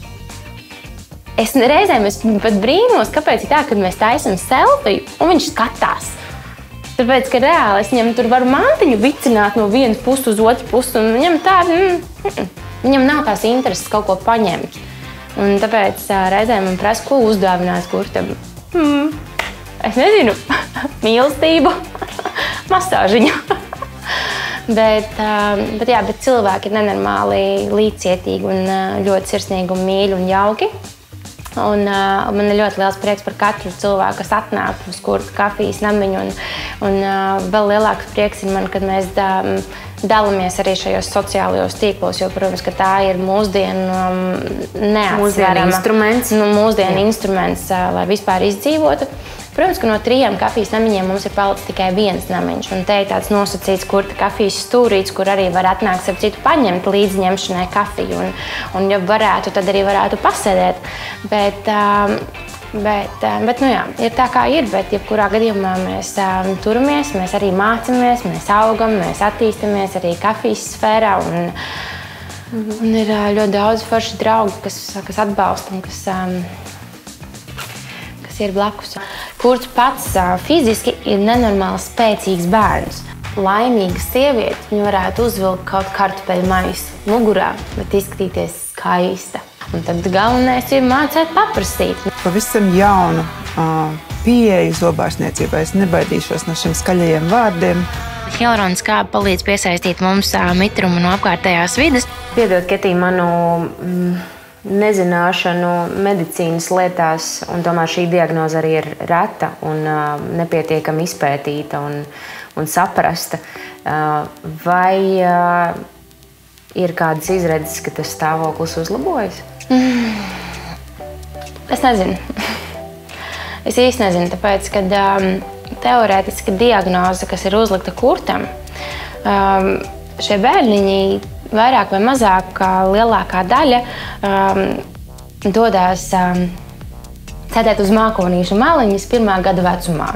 Es reizēm es pat brīnos, kāpēc ir tā, kad mēs taisam selfiju un viņš skatās. Tāpēc, ka reāli es viņam tur varu mantiņu vicināt no vienas puses uz otru pusi un viņam tā, mm, mm, viņam nav tās intereses kaut ko paņemt. Un tāpēc reizēm man prasa, ko uzdāvināt kurtam. Mm. Es nezinu, mīlestību, masāžiņu. bet, bet, jā, bet cilvēki ir nenormāli līdzcietīgi un ļoti sirsnīgi un mīļi un jauki. Un, uh, man ir ļoti liels prieks par katru cilvēku, kas atnāk uz kurta kafijas namiņu. Un, un uh, vēl lielāks prieks ir man, kad mēs da, dalāmies arī šajos sociālajos tīklos, jo, protams, ka tā ir mūsdienu um, neatsverama instruments, nu, mūsdienu instruments uh, lai vispār izdzīvotu. Protams, ka no trījiem kafijas namiņiem mums ir palicis tikai viens namiņš. Un te ir tāds nosacīts kurta kafijas stūrīts, kur arī var atnākt ar citu paņemt līdzņemšanai kafiju. Un, un ja varētu, tad arī varētu pasēdēt. Bet, bet, bet nu jā, ir tā kā ir, bet jebkurā gadījumā mēs turamies, mēs arī mācamies, mēs augam, mēs attīstamies arī kafijas sfērā. Un, mm-hmm. un ir ļoti daudz forši draugi, kas, kas atbalsta un kas... ir blakus. Kurts pats fiziski ir nenormāli spēcīgs bērns. Laimīga sieviete, viņa varētu uzvilkt kaut kartupeļu maisu mugurā, bet izskatīties skaista. Un tad galvenais ir mācīt paprasīt. Pavisam jaunu uh, pieeju zobārstniecībai. Es nebaidīšos no šiem skaļajiem vārdiem. Hialurona skābe palīdz piesaistīt mums mitrumu no apkārtējās vides. Piedod, Ketī, manu... Mm, nezināšanu medicīnas lietās, un tomēr šī diagnoze arī ir reta un uh, nepietiekami izpētīta un, un saprasta. Uh, vai uh, ir kādas izredzes, ka tas stāvoklis uzlabojas? Mm. Es nezinu. Es īsti nezinu, tāpēc, ka um, teorētiski diagnoze, kas ir uzlikta kurtam, um, šie bērniņi vairāk vai mazāk lielākā daļa um, dodās um, sēdēt uz mākonīšu maliņas pirmā gada vecumā.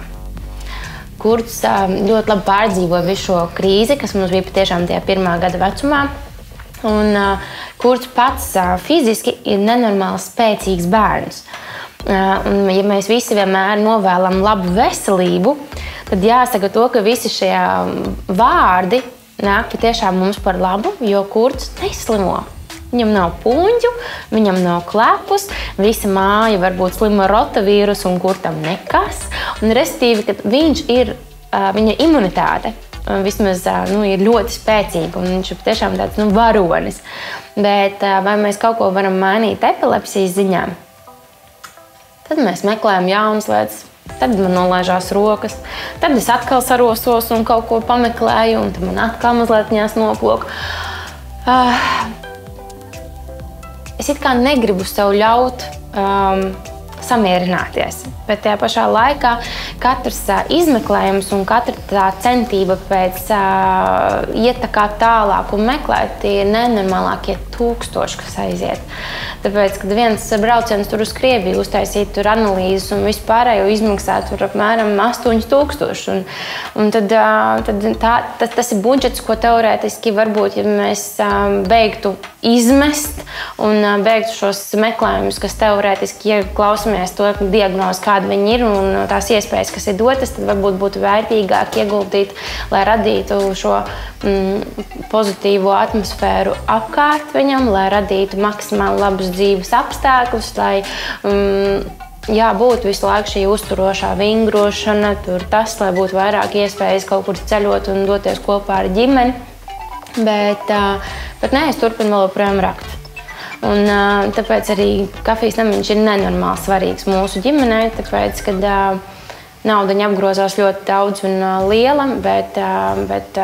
Kurts um, ļoti labi pārdzīvoja visu šo krīzi, kas mums bija patiešām tajā pirmā gada vecumā. Un uh, kurts pats uh, fiziski ir nenormāli spēcīgs bērns. Uh, un, ja mēs visi vienmēr novēlam labu veselību, tad jāsaka to, ka visi šie vārdi nāk patiešām mums par labu, jo kurts neslimo. Viņam nav puņģu, viņam nav klepus, visa māja var būt slima rotavīrusu un kurtam nekas. Un restīvi, kad viņš ir, viņa imunitāte vismaz nu, ir ļoti spēcīga un viņš ir tiešām tāds nu, varonis. Bet vai mēs kaut ko varam mainīt epilepsijas ziņā? Tad mēs meklējam jaunas lietas. Tad man nolaižās rokas, tad es atkal sarosos un kaut ko pameklēju, un tad man atkal mazliet ņās noplok. Uh, es it kā negribu sev ļaut um, samierināties. Bet tajā pašā laikā katrs uh, izmeklējums un katra tā centība pēc uh, iet tā kā tālāk un meklēt, tie ir nenormālākie tūkstoši, kas aiziet. Tāpēc, kad viens brauciens tur uz Krieviju uztaisīt tur analīzes un vispārējo izmaksāt tur apmēram astoņi tūkstoši. Un, un tad, uh, tad tā, tas, tas ir budžets, ko teorētiski varbūt, ja mēs uh, beigtu izmest un uh, beigtu šos meklējumus, kas teorētiski, ja klausamies to diagnozi, kāda viņi ir un tās iespējas, kas ir dotas, tad varbūt būtu vērtīgāk ieguldīt, lai radītu šo mm, pozitīvo atmosfēru apkārt viņam, lai radītu maksimāli labus dzīves apstākļus, lai mm, jā, būtu visu laiku šī uzturošā vingrošana, tur tas, lai būtu vairāk iespējas kaut kur ceļot un doties kopā ar ģimeni. Bet, bet nē, es turpinu vēl joprojām rakt. Un, tāpēc arī kafijas namiņš ir nenormāli svarīgs mūsu ģimenei, tāpēc, kad naudaņa apgrozās ļoti daudz un liela, bet, bet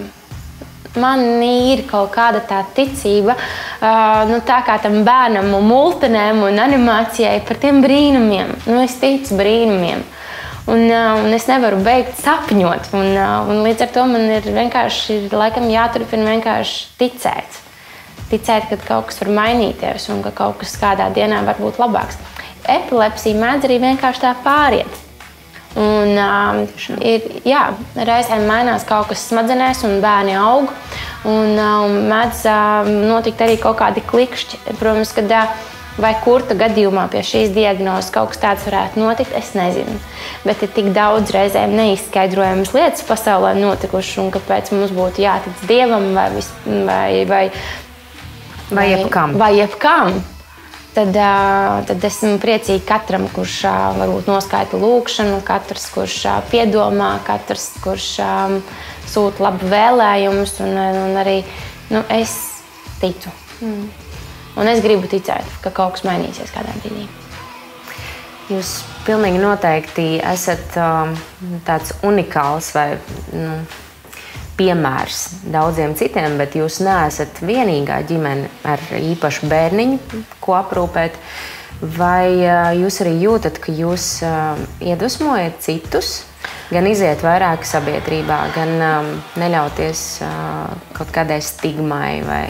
man ir kaut kāda tā ticība, nu, tā kā tam bērnam un multenēm un animācijai par tiem brīnumiem. Nu, es ticu brīnumiem. Un, un es nevaru beigt sapņot. Un, un līdz ar to man ir vienkārši laikam jāturpina vienkārši ticēt. Ticēt, ka kaut kas var mainīties un ka kaut kas kādā dienā var būt labāks. Epilepsija mēdz arī vienkārši tā pāriet. Un, um, ir, jā, reizēm mainās kaut kas smadzenēs un bērni aug. Un um, mēdz uh, notikt arī kaut kādi klikšķi. Protams, kad uh, vai kurta gadījumā pie šīs diagnozes kaut kas tāds varētu notikt, es nezinu. Bet ir tik daudz reizēm neizskaidrojamas lietas pasaulē notikušas un kāpēc mums būtu jātic Dievam vai, vis, vai, vai Vai jebkam. Vai jebkam. Tad, tad esmu priecīga katram, kurš varbūt noskaita lūkšanu, katrs, kurš piedomā, katrs, kurš sūta labu vēlējumus. Un, un arī nu, es ticu. Mm. Un es gribu ticēt, ka kaut kas mainīsies kādā brīdī. Jūs pilnīgi noteikti esat um, tāds unikāls vai nu, piemērs daudziem citiem, bet jūs neesat vienīgā ģimene ar īpašu bērniņu, ko aprūpēt. Vai jūs arī jūtat, ka jūs iedvesmojat citus, gan iziet vairāk sabiedrībā, gan neļauties kaut kādai stigmai vai...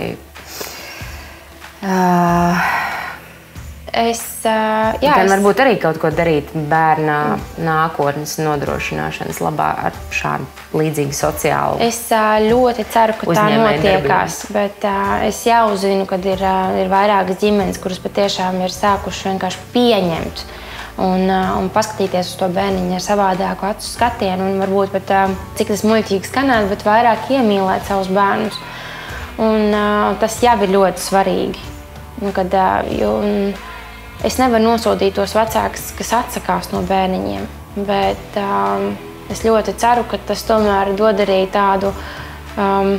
Uh, Es, jā, gan es... varbūt arī kaut ko darīt bērna nākotnes nodrošināšanas labā ar šādu līdzīgu sociālu. Es ļoti ceru, ka tā notiekās, bet es jau zinu, ka ir, ir vairākas ģimenes, kuras patiešām ir sākuši vienkārši pieņemt un, un paskatīties uz to bērniņu ar savādāku acu skatienu un varbūt pat, cik tas muļķīgi skanētu, bet vairāk iemīlēt savus bērnus. Un tas jau ir ļoti svarīgi. Un, kad, jo, un, Es nevaru nosodīt tos vecākus, kas atsakās no bērniņiem, bet um, es ļoti ceru, ka tas tomēr dod arī tādu, um,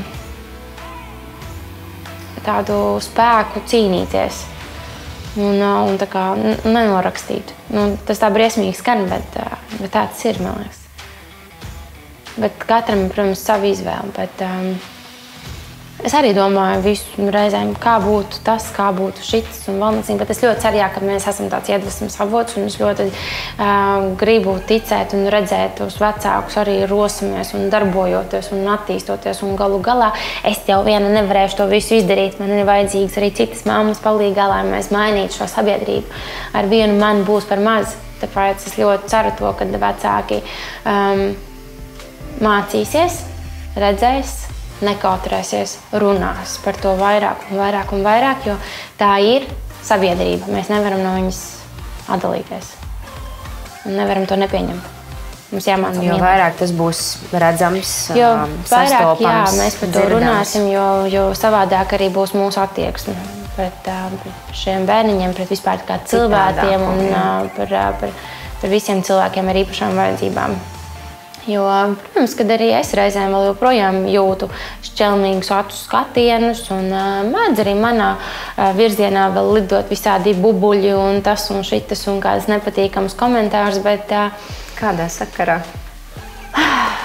tādu spēku cīnīties un, un tā kā nenorakstīt. Nu, tas tā briesmīgi skan, bet, bet tā tas ir, man liekas. Bet katram, protams, savu izvēli. Bet, um, Es arī domāju visu reizēm, kā būtu tas, kā būtu šits un vēl necīm, bet es ļoti ceru, jā, ka mēs esam tāds iedvesmas avots un es ļoti uh, gribu ticēt un redzēt tos vecākus arī rosamies un darbojoties un attīstoties un galu galā es jau viena nevarēšu to visu izdarīt, man ir vajadzīgs arī citas mammas palīgā, lai mēs mainītu šo sabiedrību. Ar vienu man būs par maz, tāpēc es ļoti ceru to, ka vecāki um, mācīsies, redzēs, nekautrēsies, runās par to vairāk un vairāk un vairāk, jo tā ir sabiedrība. Mēs nevaram no viņas atdalīties un nevaram to nepieņemt. Mums jāmācās. Jo vairāk tas būs redzams, jo vairāk, sastopams, jā, mēs par to dzirdams. runāsim, jo, jo savādāk arī būs mūsu attieksme pret, pret šiem bērniņiem, pret vispār kā cilvēkiem un par, par, par visiem cilvēkiem ar īpašām vajadzībām. Jo, protams, kad arī es reizēm vēl joprojām jūtu šķelmīgus acu skatienus un uh, mēdz arī manā uh, virzienā vēl lidot visādi bubuļi un tas un šitas un kādas nepatīkamas komentārus, bet... Uh, Kādā sakarā?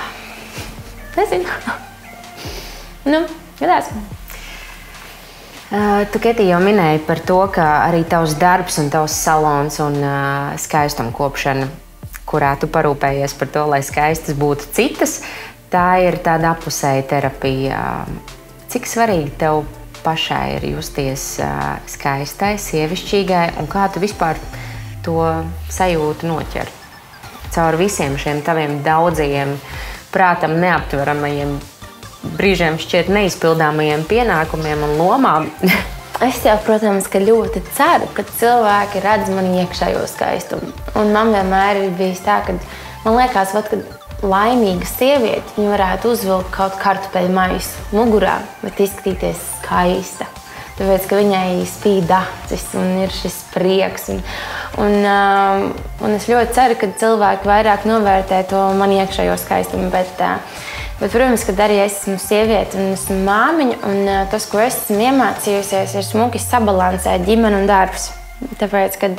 Nezinu. Nu, gadās. Tu, Keti, jau minēji par to, ka arī tavs darbs un tavs salons un uh, skaistumkopšana, kurā tu parūpējies par to, lai skaistas būtu citas, tā ir tāda apusēja terapija. Cik svarīgi tev pašai ir justies uh, skaistai, sievišķīgai, un kā tu vispār to sajūtu noķer? Caur visiem šiem taviem daudzajiem, prātam neaptveramajiem, brīžiem šķiet neizpildāmajiem pienākumiem un lomām. Es jau, protams, ka ļoti ceru, ka cilvēki redz mani iekšējo skaistumu. Un man vienmēr ir bijis tā, ka man liekas, vat, ka laimīga sieviete, viņa varētu uzvilkt kaut kartupeļu maisu mugurā, bet izskatīties skaista. Tāpēc, ka viņai spīd acis un ir šis prieks. Un, un, um, un es ļoti ceru, ka cilvēki vairāk novērtē to man iekšējo skaistumu. Bet, uh, bet, protams, kad arī es esmu sieviete un esmu māmiņa, un uh, tas, ko es esmu iemācījusies, ir smuki sabalansēt ģimeni un darbus. Tāpēc, kad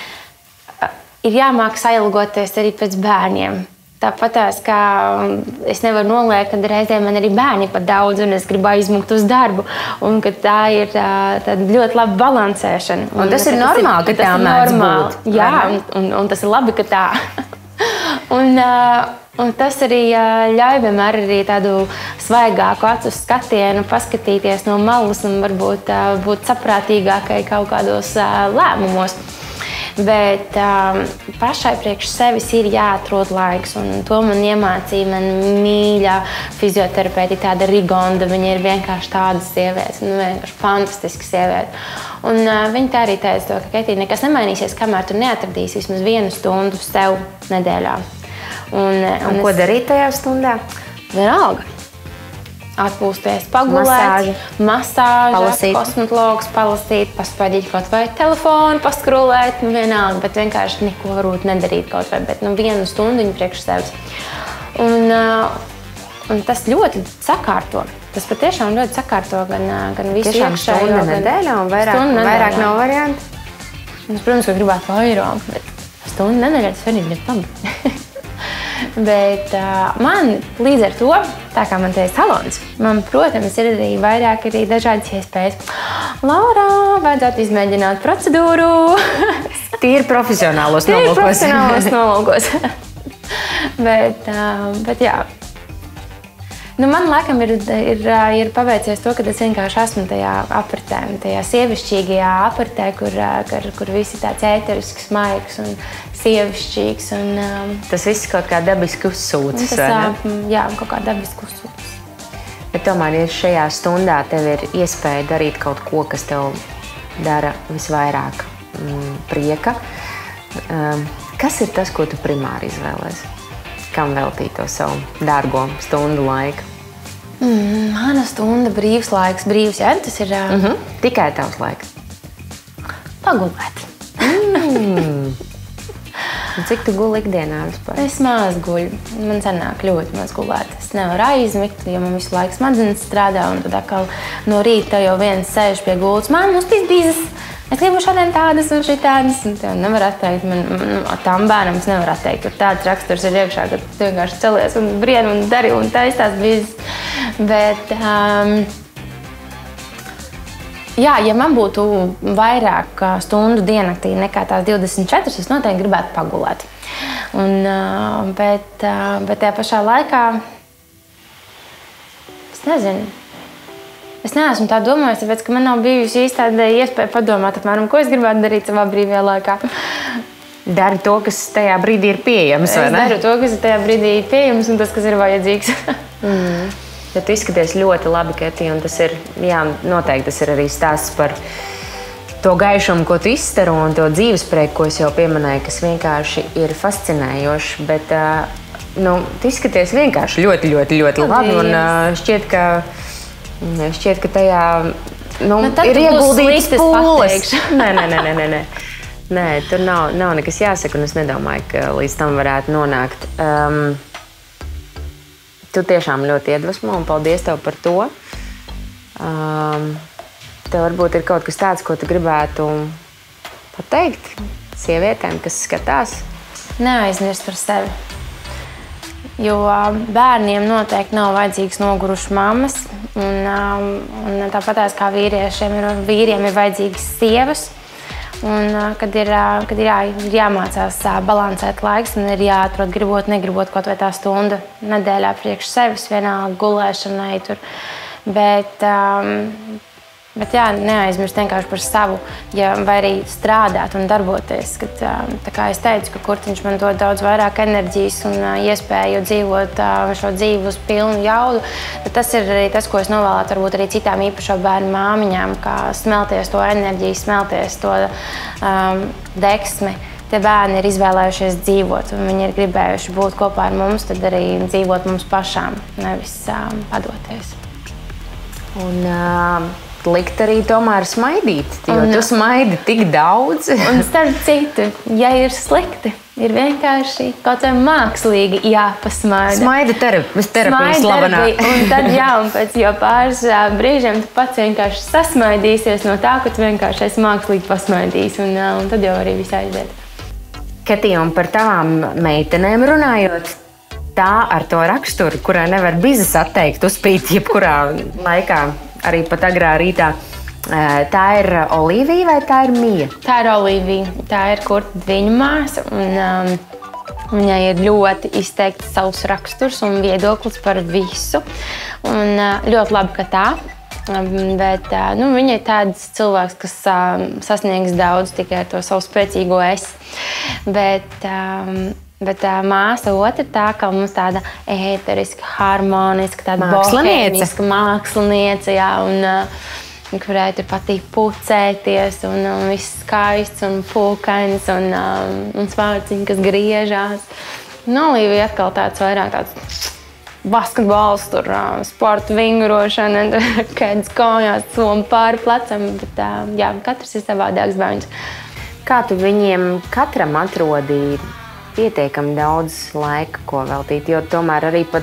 uh, ir jāmāk sailgoties arī pēc bērniem. Tāpat tās, kā es nevaru noliekt, kad reizēm man arī bērni par daudz un es gribu aizmukt uz darbu. Un ka tā ir tāda ļoti laba balansēšana. Un, un tas ir normāli, ka tā mēdz būt. Jā, un, un, un tas ir labi, ka tā. un, un tas arī ļauj vienmēr arī tādu svaigāku acu skatienu, paskatīties no malas un varbūt būt saprātīgākai kaut kādos lēmumos. Bet um, pašai priekš sevis ir jāatrod laiks, un to man iemācīja man mīļā fizioterapeite, tāda Rigonda. Viņa ir vienkārši tāda sieviete, nu, vienkārši fantastiska sieviete. Un uh, viņa tā arī teica to, ka Keti, nekas nemainīsies, kamēr tu neatradīsi vismaz vienu stundu sev nedēļā. Un, un, un ko es... darīt tajā stundā? Vienalga. Atpūsties, pagulēt, masāža, palasīt. Kosmetologs, palasīt, paspaidīt kaut vai telefonu, paskrolēt, nu vienalga, bet vienkārši neko varbūt nedarīt kaut vai, bet nu vienu stundiņu priekš sevis. Un, un tas ļoti sakārto. Tas patiešām ļoti sakārto gan, gan visu tiešām iekšējo. Stunda nedēļā un vairāk, vairāk nav variantu? Es, protams, ka gribētu vairāk, bet stundu nedēļā tas arī ir labi. Bet uh, man līdz ar to, tā kā man te ir salons, man, protams, ir arī vairāk arī dažādas iespējas. Laura, vajadzētu izmēģināt procedūru. Tīri profesionālos Tīri nolūkos. profesionālos nolūkos. bet, uh, bet jā. Nu, man laikam ir, ir, ir paveicies to, ka es vienkārši esmu tajā apritē, tajā sievišķīgajā apritē, kur, kur, kur viss ir tāds ēterisks, maigs un sievišķīgs. Un, um, tas viss kaut kā dabiski uzsūcas, tas, vai ne? Jā, kaut kā dabiski uzsūcas. Bet tomēr ir šajā stundā tev ir iespēja darīt kaut ko, kas tev dara visvairāk mm, prieka. Um, kas ir tas, ko tu primāri izvēlēs? Kam veltīt to savu dārgo stundu laiku? Mm, mana stunda brīvs laiks, brīvs, jā, tas ir... Uh... Mm-hmm. Tikai tavs laiks? Pagulēt. Mm. Cik tu guli ikdienā vispār? Es maz guļu. Man sanāk ļoti maz gulēt. Es nevaru aizmigt, jo man visu laiku smadzenes strādā, un tad atkal no rīta jau viens sēž pie gultas. Man, mums tīs bīzes. Es gribu šodien tādas un šitādas, un tev nevar atteikt. Man, man, tam bērnam es nevaru atteikt, tur tāds raksturs ir iekšā, ka tu vienkārši celies un brien un dari un taisi tās bīzes. Bet, um, jā, ja man būtu vairāk stundu diennaktī nekā tās divdesmit četras, es noteikti gribētu pagulēt. Un, uh, bet, uh, bet tajā pašā laikā, es nezinu, Es neesmu tā domājusi, tāpēc, ka man nav bijusi īsti tāda iespēja padomāt, apmēram, ko es gribētu darīt savā brīvajā laikā. Dari to, kas tajā brīdī ir pieejams, vai ne? Es daru to, kas tajā brīdī ir pieejams un tas, kas ir vajadzīgs. mm. Ja tu izskaties ļoti labi, Keti, un tas ir, jā, noteikti tas ir arī stāsts par to gaišumu, ko tu izstaro un to dzīvesprieku, ko es jau pieminēju, kas vienkārši ir fascinējoši, bet nu, tu izskaties vienkārši ļoti, ļoti, ļoti labi un šķiet, ka Šķiet, ka tajā nu, nu, ir ieguldīts pūles. Nē, nē, nē, nē, nē. Nē, tur nav, nav nekas jāsaka, un es nedomāju, ka līdz tam varētu nonākt. Um, tu tiešām ļoti iedvesmo, un paldies tev par to. Um, tev varbūt ir kaut kas tāds, ko tu gribētu pateikt sievietēm, kas skatās? Neaizmirst par sevi. Jo bērniem noteikti nav vajadzīgas nogurušas mammas. Un, un tāpatās kā vīriešiem ir, vīriem ir vajadzīgas sievas. Un, kad ir, kad ir jā, jāmācās balansēt laiks un ir jāatrod, gribot, negribot kaut vai tā stunda nedēļā priekš sevis, vienalga gulēšanai tur. Bet, um, bet jā, neaizmirst vienkārši par savu, ja, vai arī strādāt un darboties. Kad, tā kā es teicu, ka kurtiņš man dod daudz vairāk enerģijas un iespēju dzīvot šo dzīvi uz pilnu jaudu, tad tas ir arī tas, ko es novēlētu varbūt arī citām īpašo bērnu māmiņām, kā smelties to enerģiju, smelties to um, deksmi. Te bērni ir izvēlējušies dzīvot, un viņi ir gribējuši būt kopā ar mums, tad arī dzīvot mums pašām, nevis um, padoties. Un, uh... likt arī tomēr smaidīt, jo un, tu smaidi tik daudz. Un starp citu, ja ir slikti, ir vienkārši kaut kā mākslīgi jāpasmaida. Smaida terapi, terapijas slavenā. Un tad jā, un pēc jau pāris brīžiem tu pats vienkārši sasmaidīsies no tā, ka tu vienkārši esi mākslīgi pasmaidījis, un, un tad jau arī viss aiziet. Ketija, un par tavām meitenēm runājot, tā ar to raksturu, kurai nevar bizes atteikt, uzspīt jebkurā laikā, arī pat agrā rītā. Tā ir Olivija vai tā ir Mija? Tā ir Olivija. Tā ir Kurta Dviņu māsa. Un, um, viņai ir ļoti izteikts savs raksturs un viedoklis par visu. Un, uh, ļoti labi, ka tā. Um, bet uh, nu, viņa ir tāds cilvēks, kas uh, sasniegs daudz tikai ar to savu spēcīgo es. Bet... Um, Bet tā māsa otra tā, ka mums tāda ēteriska, harmoniska, tāda bohēmiska māksliniece, jā, un uh, kurai tur patīk pucēties, un, un viss skaists un pūkains, un, um, un svārciņi, kas griežās. Un Olivija atkal tāds vairāk tāds basketbols, tur uh, sporta vingrošana, kēdes kājās, soma pāri plecam, bet uh, jā, katrs ir savādāks bērns. Kā tu viņiem katram atrodīji pietiekami daudz laika, ko veltīt, jo tomēr arī pat,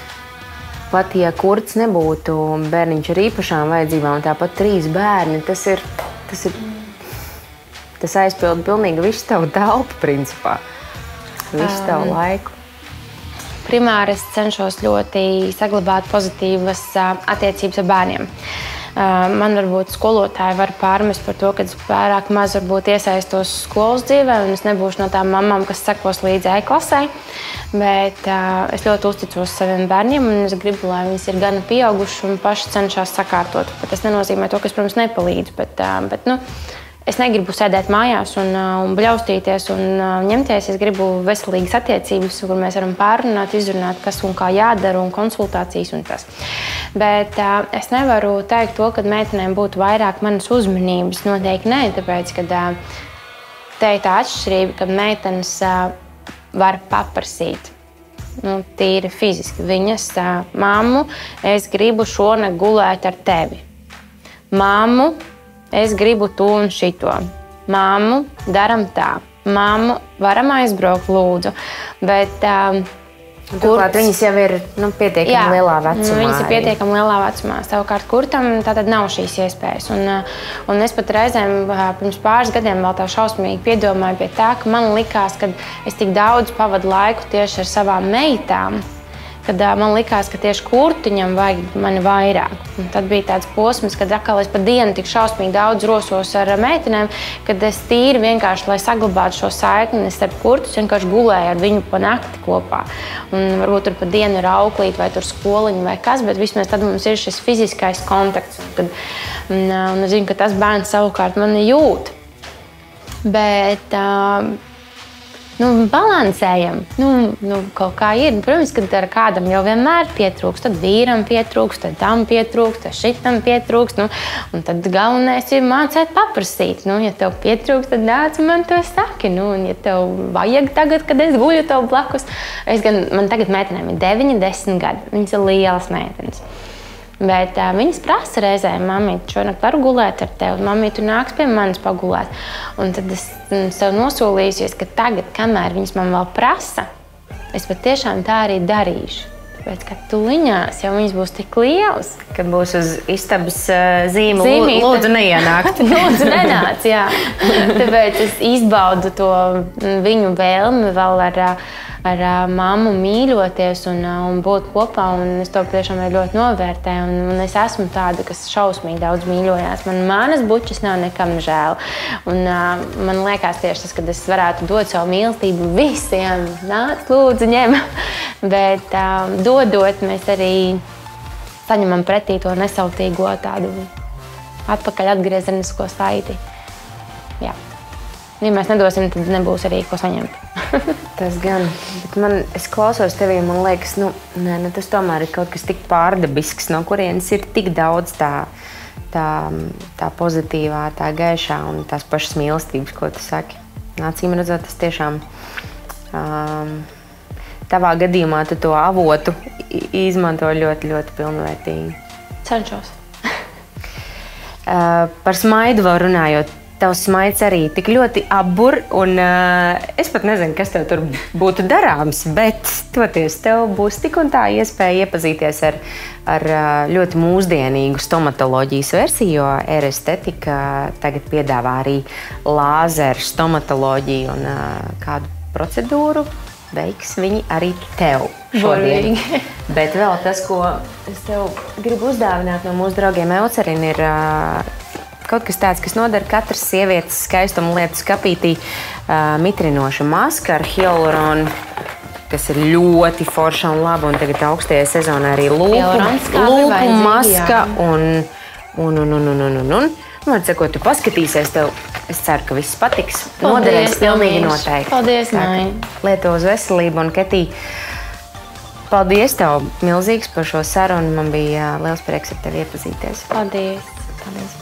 pat ja Kurts nebūtu bērniņš ar īpašām vajadzībām, tāpat trīs bērni, tas ir, tas ir, tas aizpilda pilnīgi visu tavu telpu, principā, visu tavu laiku. Primāri es cenšos ļoti saglabāt pozitīvas attiecības ar bērniem. Man varbūt skolotāji var pārmest par to, ka es pārāk maz varbūt iesaistos skolas dzīvē, un es nebūšu no tām mamām, kas sekos līdzi E-klasē. Bet uh, es ļoti uzticos saviem bērniem, un es gribu, lai viņas ir gana pieauguši un paši cenšas sakārtot. Bet tas nenozīmē to, ka es, protams, nepalīdzu. Bet, uh, bet, nu, es negribu sēdēt mājās un, un bļaustīties un ņemties. Es gribu veselīgas attiecības, kur mēs varam pārrunāt, izrunāt, kas un kā jādara, un konsultācijas un tas. Bet uh, es nevaru teikt to, ka meitenēm būtu vairāk manas uzmanības. Noteikti nē, tāpēc, ka uh, te ir tā atšķirība, ka meitenes uh, var paprasīt. Nu, tīri fiziski. Viņas uh, mammu, es gribu šonakt gulēt ar tevi. Mammu, es gribu to un šito. Māmu, daram tā. Māmu, varam aizbraukt, lūdzu. Bet, um, Turklāt viņas jau ir nu, pietiekami jā, lielā vecumā. Viņas ir pietiekami lielā vecumā. Savukārt Kurtam tātad nav šīs iespējas. Un, un es pat reizēm pirms pāris gadiem vēl tā šausmīgi piedomāju pie tā, ka man likās, ka es tik daudz pavadu laiku tieši ar savām meitām, kad man likās, ka tieši Kurtiņam vajag mani vairāk. Un tad bija tāds posms, kad atkal es pa dienu tik šausmīgi daudz rosos ar meitenēm, kad es tīri vienkārši, lai saglabātu šo saikni, es starp Kurtus vienkārši gulēju ar viņu pa nakti kopā. Un varbūt tur pa dienu ir auklīt vai tur skoliņa vai kas, bet vismaz tad mums ir šis fiziskais kontakts. Un, kad, un, un es zinu, ka tas bērns savukārt mani jūt. Bet... Uh, Nu, balansējam. Nu, nu, kaut kā ir. Protams, kad ar kādam jau vienmēr pietrūkst. Tad vīram pietrūkst, tad tam pietrūkst, tad šitam pietrūkst. Nu, un tad galvenais ir mācēt paprasīt. Nu, ja tev pietrūkst, tad nāc man to saki. Nu, un ja tev vajag tagad, kad es guļu tev blakus. Es gan, man tagad meitenēm ir deviņi, desmit gadi. Viņas ir lielas meitenes. Bet uh, viņas prasa reizēm, mamīt, šonakt varu gulēt ar tevi, mamīt, tu nāks pie manis pagulēt. Un tad es sev nosolījusies, ka tagad, kamēr viņas man vēl prasa, es patiešām tā arī darīšu. Tāpēc, ka tuliņās jau viņas būs tik lielas. Kad būs uz istabas uh, zīme, Zīmīte. Lūdzu neienākt. Lūdzu nenāc, jā. Tāpēc es izbaudu to viņu vēlmi vēl ar, ar uh, mammu mīļoties un, uh, un būt kopā. Un es to tiešām ļoti novērtēju. Un, un es esmu tāda, kas šausmīgi daudz mīļojās. Man manas bučas nav nekam žēl. Un, uh, man liekas tieši tas, ka es varētu dot savu mīlestību visiem. Nāc, lūdzu, ņem. Bet uh, dodot, mēs arī saņemam pretī to nesautīgo tādu atpakaļ atgriezenisko saiti. Jā. Ja mēs nedosim, tad nebūs arī ko saņemt. Tas gan. Bet man, es klausos tevī, man liekas, nu, nē, nu, tas tomēr ir kaut kas tik pārdabisks, no kurienes ir tik daudz tā, tā, tā pozitīvā, tā gaišā un tās pašas mīlestības, ko tu saki. Acīm redzot, tas tiešām um, tavā gadījumā tu to avotu izmanto ļoti, ļoti pilnvērtīgi. Cenšos. uh, par smaidu vēl runājot. Tavs smaids arī tik ļoti apbur, un uh, es pat nezinu, kas tev tur būtu darāms, bet toties tev būs tik un tā iespēja iepazīties ar, ar ļoti mūsdienīgu stomatoloģijas versiju, jo R-estetika tagad piedāvā arī lāzeru stomatoloģiju un uh, kādu procedūru veiks viņi arī tev šodien. Bet vēl tas, ko es tev gribu uzdāvināt no mūsu draugiem Eucerin, ir uh, kaut kas tāds, kas nodara katras sievietes skaistumu lietu skapītī, uh, mitrinoša maska ar hialuronu, kas ir ļoti forša un laba, un tagad augstajā sezonā arī lūpu, lūpu maska un, un, un, un, un, un, un, un. Man sakot, tu paskatīsies, tev, es ceru, ka viss patiks. Noderēs pilnīgi noteikti. Paldies, Māja. Lieto uz veselību, un Ketī, paldies tev milzīgs par šo sarunu. Man bija liels prieks ar tevi iepazīties. Paldies. Paldies.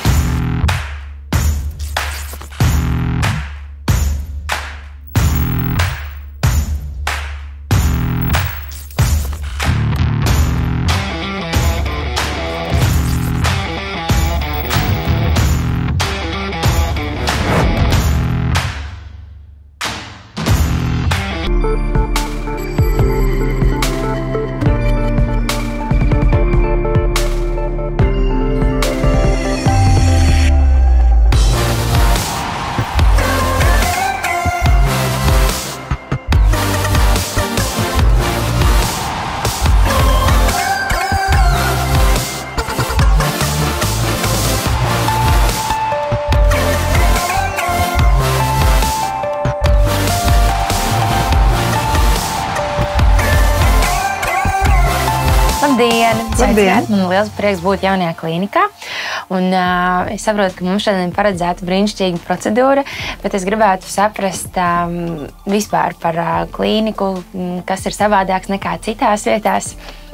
Labdien! Labdien! Man liels prieks būt jaunajā klīnikā. Un, uh, es saprotu, ka mums šodien paredzēta brīnišķīga procedūra, bet es gribētu saprast um, vispār par uh, klīniku, kas ir savādāks nekā citās vietās.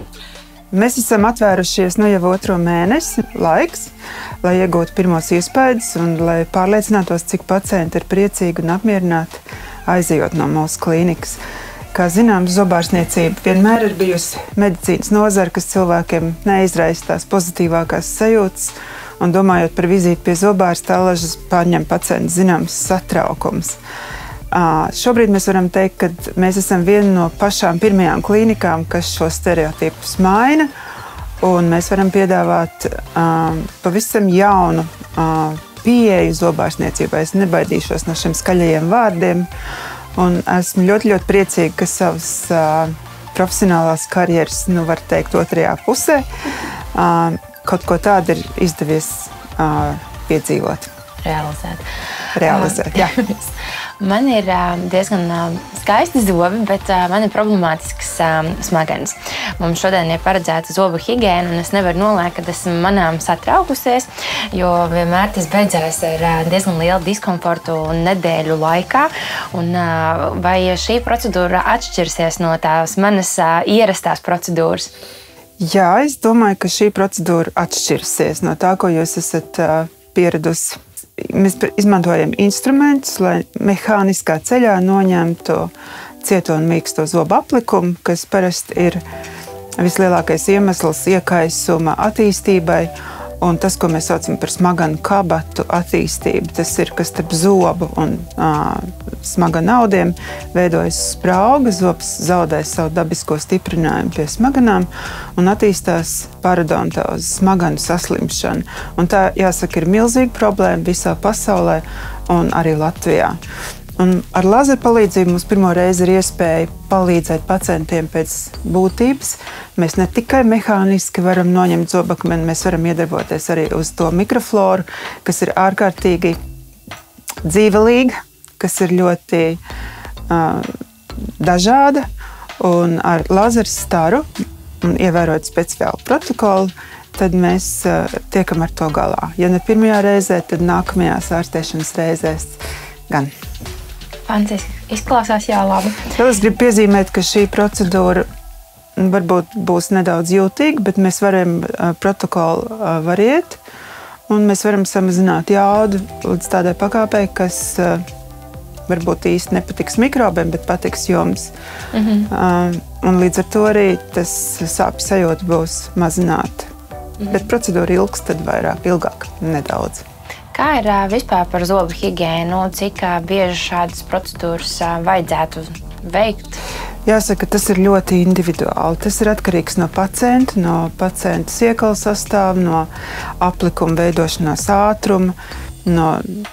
Mēs esam atvērušies nu jau otro mēnesi laiks, lai iegūtu pirmos iespaidus un lai pārliecinātos, cik pacienti ir priecīgi un apmierināti aizejot no mūsu klīnikas. Kā zināms, zobārstniecība vienmēr ir bijusi medicīnas nozara, kas cilvēkiem neizraisa tās pozitīvākās sajūtas. Un domājot par vizīti pie zobārsta, alažas pārņem pacients zināms satraukums. Šobrīd mēs varam teikt, ka mēs esam viena no pašām pirmajām klīnikām, kas šo stereotipus maina. Un mēs varam piedāvāt uh, pavisam jaunu uh, pieeju zobārstniecībai. Es nebaidīšos no šiem skaļajiem vārdiem. Un esmu ļoti, ļoti priecīga, ka savas uh, profesionālās karjeras, nu, var teikt, otrajā pusē uh, kaut ko tādu ir izdevies uh, piedzīvot. Realizēt. Realizēt, jā. Man ir uh, diezgan uh, skaisti zobi, bet uh, man ir problemātisks uh, smadzenes. Mums šodien ir paredzēta zobu higiēna, un es nevaru noliekt, ka esmu manām satraukusies, jo vienmēr tas beidzās ar uh, diezgan lielu diskomfortu nedēļu laikā. Un, uh, vai šī procedūra atšķirsies no tās manas uh, ierastās procedūras? Jā, es domāju, ka šī procedūra atšķirsies no tā, ko jūs esat uh, pieradusi. Mēs izmantojam instrumentus, lai mehāniskā ceļā noņemtu cieto un mīksto zobu aplikumu, kas parasti ir vislielākais iemesls iekaisuma attīstībai. Un tas, ko mēs saucam par smaganu kabatu attīstību, tas ir, kas starp zobu un uh, smaganu audiem veidojas sprauga, zobs zaudē savu dabisko stiprinājumu pie smaganām un attīstās parodontoze, smaganu saslimšana. Un tā, jāsaka, ir milzīga problēma visā pasaulē un arī Latvijā. Un ar lazeru palīdzību mums pirmo reizi ir iespēja palīdzēt pacientiem pēc būtības. Mēs ne tikai mehāniski varam noņemt zobakmeni, mēs varam iedarboties arī uz to mikrofloru, kas ir ārkārtīgi dzīvelīga, kas ir ļoti uh, dažāda. Un ar lazeru staru un ievērot speciālu protokolu, tad mēs uh, tiekam ar to galā. Ja ne pirmajā reizē, tad nākamajās ārstēšanas reizēs gan. Fantastiski. Izklausās, jā, labi. Vēl es gribu piezīmēt, ka šī procedūra varbūt būs nedaudz jūtīga, bet mēs varam uh, protokolu uh, variēt, un mēs varam samazināt jaudu līdz tādai pakāpei, kas uh, varbūt īsti nepatiks mikrobiem, bet patiks jums. Mm-hmm. uh, un līdz ar to arī tas sāpju sajūta būs mazināta. Mm-hmm. Bet procedūra ilgs tad vairāk, ilgāk, nedaudz. Kā ir uh, vispār par zobu higiēnu? Cik uh, bieži šādas procedūras uh, vajadzētu veikt? Jāsaka, tas ir ļoti individuāli. Tas ir atkarīgs no pacienta, no pacienta iekala sastāvā, no aplikuma veidošanās ātruma, no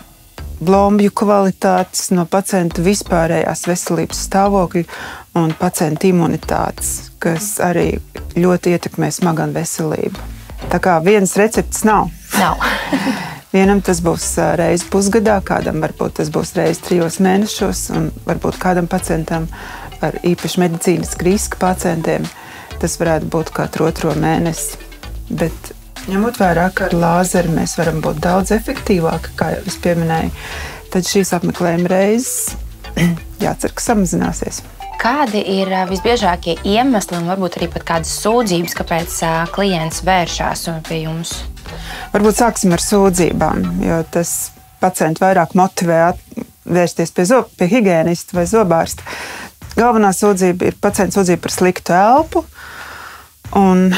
blombju kvalitātes, no pacienta vispārējās veselības stāvokļa un pacienta imunitātes, kas arī ļoti ietekmē smaganu veselību. Tā kā viens recepts nav. Nav. Vienam tas būs reizi pusgadā, kādam varbūt tas būs reizi trijos mēnešos, un varbūt kādam pacientam ar īpaši medicīniski riska pacientiem tas varētu būt katru otro mēnesi. Bet ņemot vērā, ka ar lāzeru mēs varam būt daudz efektīvāki, kā jau es pieminēju, tad šīs apmeklējuma reizes jācer, ka samazināsies. Kādi ir visbiežākie iemesli un varbūt arī pat kādas sūdzības, kāpēc klients vēršās pie jums? Varbūt sāksim ar sūdzībām, jo tas pacientu vairāk motivē vērsties pie, zob, pie higiēnista vai zobārsta. Galvenā sūdzība ir pacienta sūdzība par sliktu elpu. Un,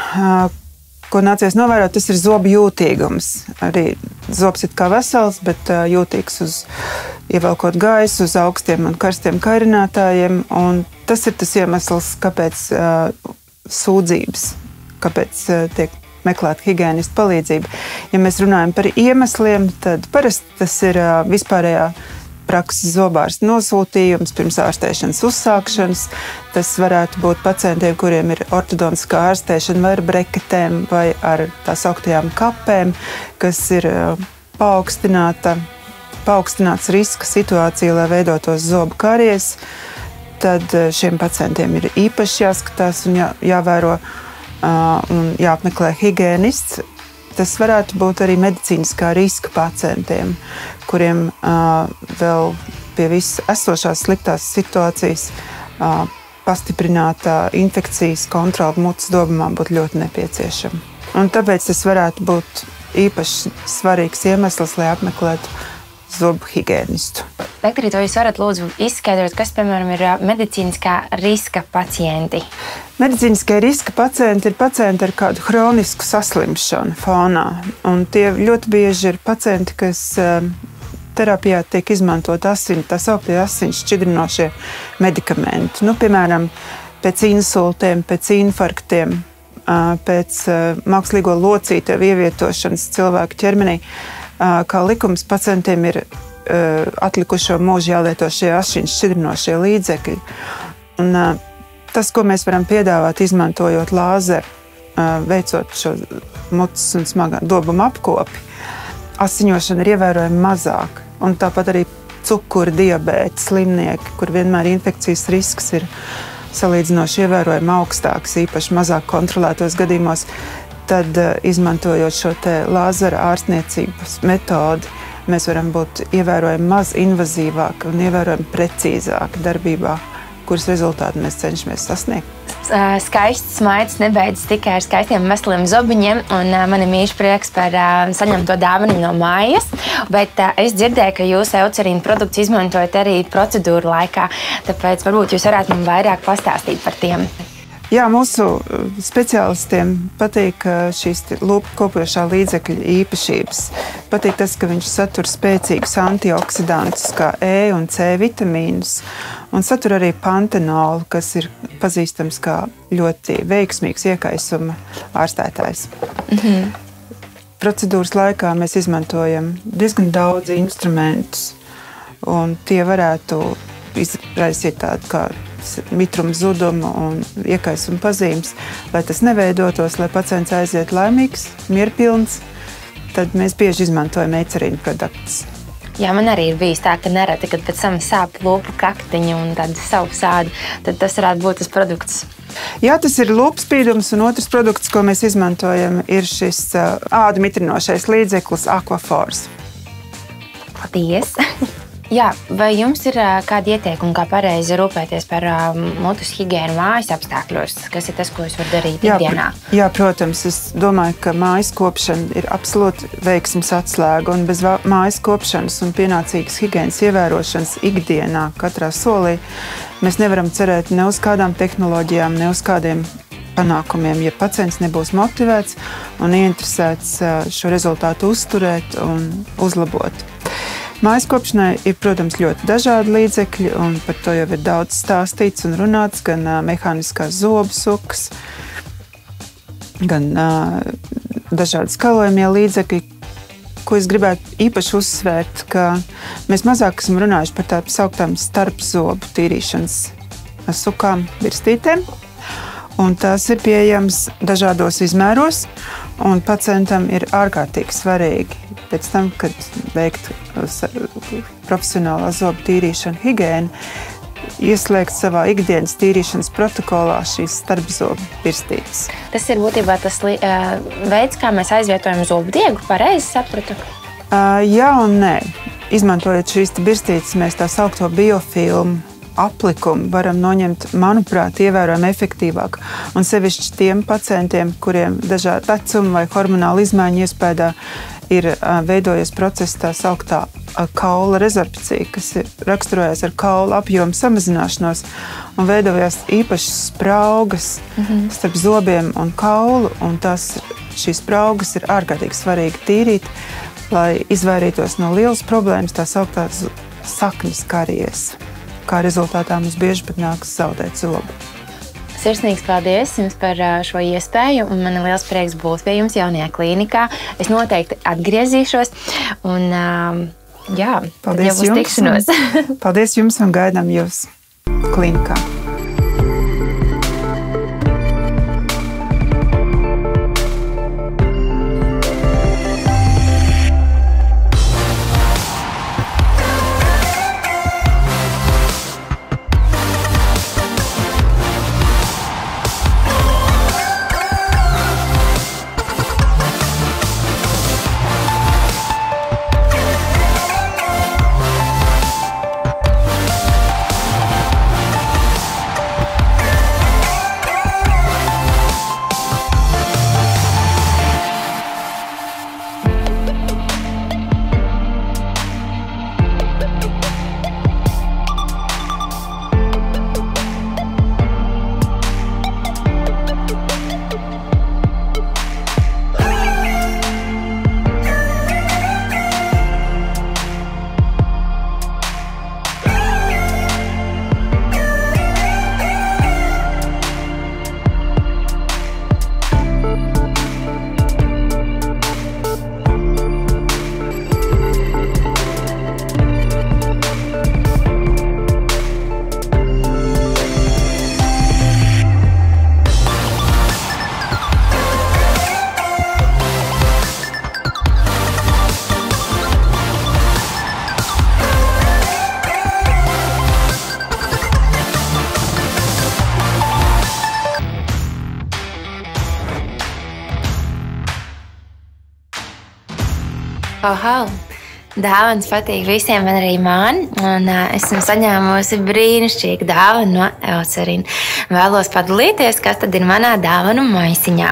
ko nācies novērot, tas ir zobu jūtīgums. Arī zobs ir kā vesels, bet jūtīgs uz ievelkot gaisu, uz augstiem un karstiem kairinātājiem. Un tas ir tas iemesls, kāpēc sūdzības, kāpēc tiek meklēt higiēnistu palīdzību. Ja mēs runājam par iemesliem, tad parasti tas ir vispārējā prakses zobārsta nosūtījums pirms ārstēšanas uzsākšanas. Tas varētu būt pacientiem, kuriem ir ortodontiskā ārstēšana vai ar breketēm vai ar tā sauktajām kapēm, kas ir paaugstināta, paaugstināts riska situācija, lai veidotos zobu karies. Tad šiem pacientiem ir īpaši jāskatās un jā, jāvēro un jāapmeklē higiēnists. Tas varētu būt arī medicīniskā riska pacientiem, kuriem uh, vēl pie visas esošās sliktās situācijas uh, pastiprinātā infekcijas kontrola mutes dobumā būtu ļoti nepieciešama. Un tāpēc tas varētu būt īpaši svarīgs iemesls, lai apmeklētu zobu higiēnistu. Lektorīt, vai jūs varat lūdzu izskaidrot, kas, piemēram, ir medicīniskā riska pacienti? Medicīniskie riska pacienti ir pacienti ar kādu hronisku saslimšanu fonā. Un tie ļoti bieži ir pacienti, kas terapijā tiek izmantot asiņu, tā sauktie asiņu šķidrinošie medikamenti. Nu, piemēram, pēc insultiem, pēc infarktiem, pēc mākslīgo locītevu ievietošanas cilvēku ķermenī. Kā likums, pacientiem ir atlikušo mūžu jālieto šie asiņu šķidrinošie līdzekļi. Un, tas, ko mēs varam piedāvāt, izmantojot lāzeru, veicot šo mutes un smagā dobuma apkopi, asiņošana ir ievērojami mazāk. Un tāpat arī cukura diabēta slimnieki, kur vienmēr infekcijas risks ir salīdzinoši ievērojami augstāks, īpaši mazāk kontrolētos gadījumos, tad izmantojot šo te lāzera ārstniecības metodi, mēs varam būt ievērojami maz invazīvāki un ievērojami precīzāki darbībā, kuras rezultātu mēs cenšamies sasniegt. Skaists smaids nebeidzas tikai ar skaistiem veseliem zobiņiem, un man ir mīļš prieks par saņemto dāvanu no mājas, bet es dzirdēju, ka jūs eucerīnu produktus izmantojat arī procedūru laikā, tāpēc varbūt jūs varētu man vairāk pastāstīt par tiem. Jā, mūsu speciālistiem patīk šīs lūpu kopojošā līdzekļa īpašības. Patīk tas, ka viņš satur spēcīgus antioksidantus kā E un C vitamīnus un satur arī pantenolu, kas ir pazīstams kā ļoti veiksmīgs iekaisuma ārstētājs. Mm-hmm. Procedūras laikā mēs izmantojam diezgan daudz instrumentus. un tie varētu izraisīt tādu kā mitruma zudumu un iekaisuma pazīmes, lai tas neveidotos, lai pacients aiziet laimīgs, mierpilns, tad mēs bieži izmantojam eicerīnu produktus. Jā, man arī ir bijis tā, ka nereti, kad pēc tam sāp lūpu kaktiņu un tādu savu sādi, tad tas varētu būt tas produkts. Jā, tas ir lūpspīdums, un otrs produkts, ko mēs izmantojam, ir šis ādu mitrinošais līdzeklis Aquafors. Paldies! Jā, vai jums ir kādi ieteikumi, kā pareizi rūpēties par mutes higiēnu mājas apstākļos? Kas ir tas, ko es varu darīt ikdienā? Jā, jā, protams, es domāju, ka mājas kopšana ir absolūti veiksmes atslēga, un bez mājas kopšanas un pienācīgas higiēnas ievērošanas ikdienā katrā solī mēs nevaram cerēt ne uz kādām tehnoloģijām, ne uz kādiem panākumiem, ja pacients nebūs motivēts un ieinteresēts šo rezultātu uzturēt un uzlabot. Mājas kopšanai ir, protams, ļoti dažādi līdzekļi, un par to jau ir daudz stāstīts un runāts, gan uh, mehāniskās zobu sukas, gan uh, dažādi skalojamie līdzekļi, ko es gribētu īpaši uzsvērt, ka mēs mazāk esam runājuši par tādām sauktām starpzobu tīrīšanas sukām, birstītēm, un tās ir pieejamas dažādos izmēros, un pacientam ir ārkārtīgi svarīgi pēc tam, kad veikt profesionālā zobu tīrīšana higiēnu, ieslēgt savā ikdienas tīrīšanas protokolā šīs starpzobu birstītes. Tas ir būtībā tas veids, kā mēs aizvietojam zobu diegu, pareizi sapratu? Uh, jā un nē. Izmantojot šīs birstītes, mēs tā saukto biofilmu aplikumu varam noņemt, manuprāt, ievērojami efektīvāk. Un sevišķi tiem pacientiem, kuriem dažādi vecuma vai hormonāla izmaiņa iespējā ir uh, veidojies process tā sauktā uh, kaula rezorpcija, kas ir raksturojās ar kaula apjomu samazināšanos un veidojās īpašas spraugas mm-hmm. starp zobiem un kaulu, un tās, šīs spraugas ir ārkārtīgi svarīgi tīrīt, lai izvairītos no lielas problēmas, tā sauktās saknes karies. Kā rezultātā mums bieži pat nākas zaudēt zobu. Sirsnīgs paldies jums par šo iespēju, un man ir liels prieks būt pie jums jaunajā klīnikā. Es noteikti atgriezīšos, un jā, paldies jau uz tikšanos. Paldies jums un gaidām jūs klīnikā. Oho, dāvanas patīk visiem, man arī man, un uh, esmu saņēmusi brīnišķīgu dāvanu no Eucerina. Vēlos padalīties, kas tad ir manā dāvanu maisiņā.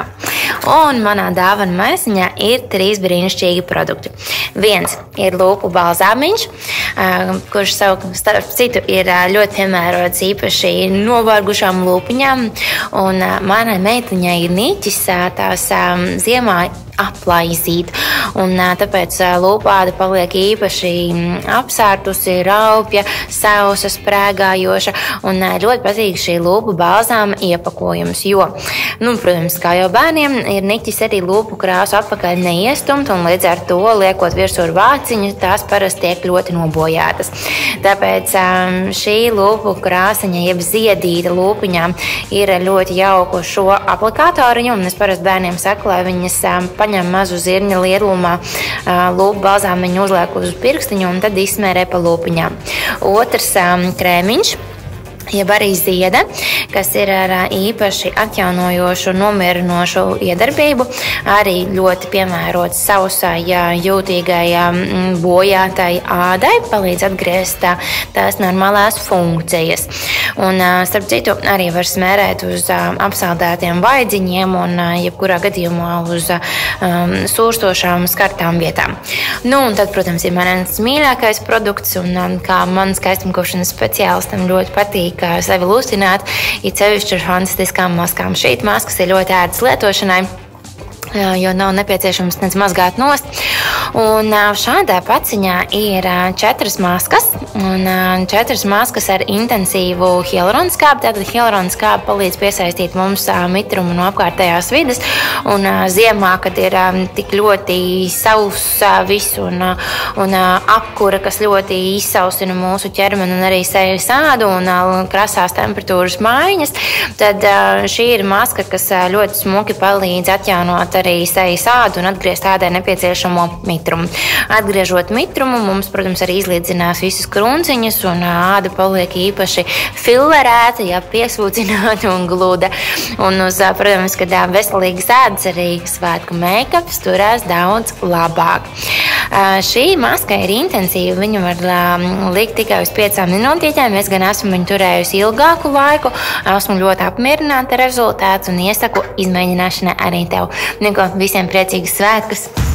Un manā dāvanu maisiņā ir trīs brīnišķīgi produkti. Viens ir lūpu balzāmiņš, uh, kurš savu starp citu ir uh, ļoti piemērots īpaši novargušām lūpiņām, un uh, manai meitiņai ir niķis, uh, tās um, ziemā aplaizīt. Un, tāpēc lūpāda paliek īpaši apsārtusi, raupja, sausa, sprēgājoša. Un ļoti patīk šī lūpu bāzām iepakojums, jo, nu, protams, kā jau bērniem, ir niķis arī lūpu krāsu atpakaļ neiestumt, un līdz ar to, liekot virsū ar vāciņu, tās parasti tiek ļoti nobojātas. Tāpēc šī lūpu krāsaņa, jeb ziedīta lūpiņām, ir ļoti jauku šo aplikātoriņu, un es parasti bērniem saku, lai viņas paņem mazu zirņa lielumā lūpu bāzām, viņu uzliek uz pirkstiņu un tad izsmērē pa lūpiņām. Otrs krēmiņš, jeb arī ziede, kas ir ar īpaši atjaunojošu, nomierinošu iedarbību, arī ļoti piemērots sausai, jūtīgai, bojātai ādai, palīdz atgriezt tās normālās funkcijas. Un, starp citu, arī var smērēt uz apsaldētiem vaidziņiem un jebkurā gadījumā uz um, sūrstošām skartām vietām. Nu, un tad, protams, ir mans mīļākais produkts, un kā man skaistumkošanas speciālistam ļoti patīk sevi lusināt, ir sevišķi ar fantastiskām maskām. Šeit maskas ir ļoti ērtas lietošanai, jo nav nepieciešams nec mazgāt nost. Un šādā paciņā ir četras maskas, un četras maskas ar intensīvu hialuronskābi. Tātad hialuronskābi palīdz piesaistīt mums mitrumu no apkārtējās vides, un ziemā, kad ir tik ļoti sausa viss un, un apkura, kas ļoti izsausina mūsu ķermeni un arī sejas ādu un krasās temperatūras maiņas, tad šī ir maska, kas ļoti smuki palīdz atjaunot arī sejas ādu un atgriezt ādai nepieciešamo mitrumu. Atgriežot mitrumu, mums, protams, arī izlīdzinās visas krunciņas un āda paliek īpaši filerēta, ja piesūcināta un gluda. Un uz, protams, kad veselīgas ādas arī svētku meikaps turās daudz labāk. Šī maska ir intensīva, viņu var likt tikai uz piecām minūtītēm. Es gan esmu viņu turējusi ilgāku laiku, esmu ļoti apmierināta ar rezultātu un iesaku izmēģināšanai arī tev. Niko, visiem priecīgas svētkus!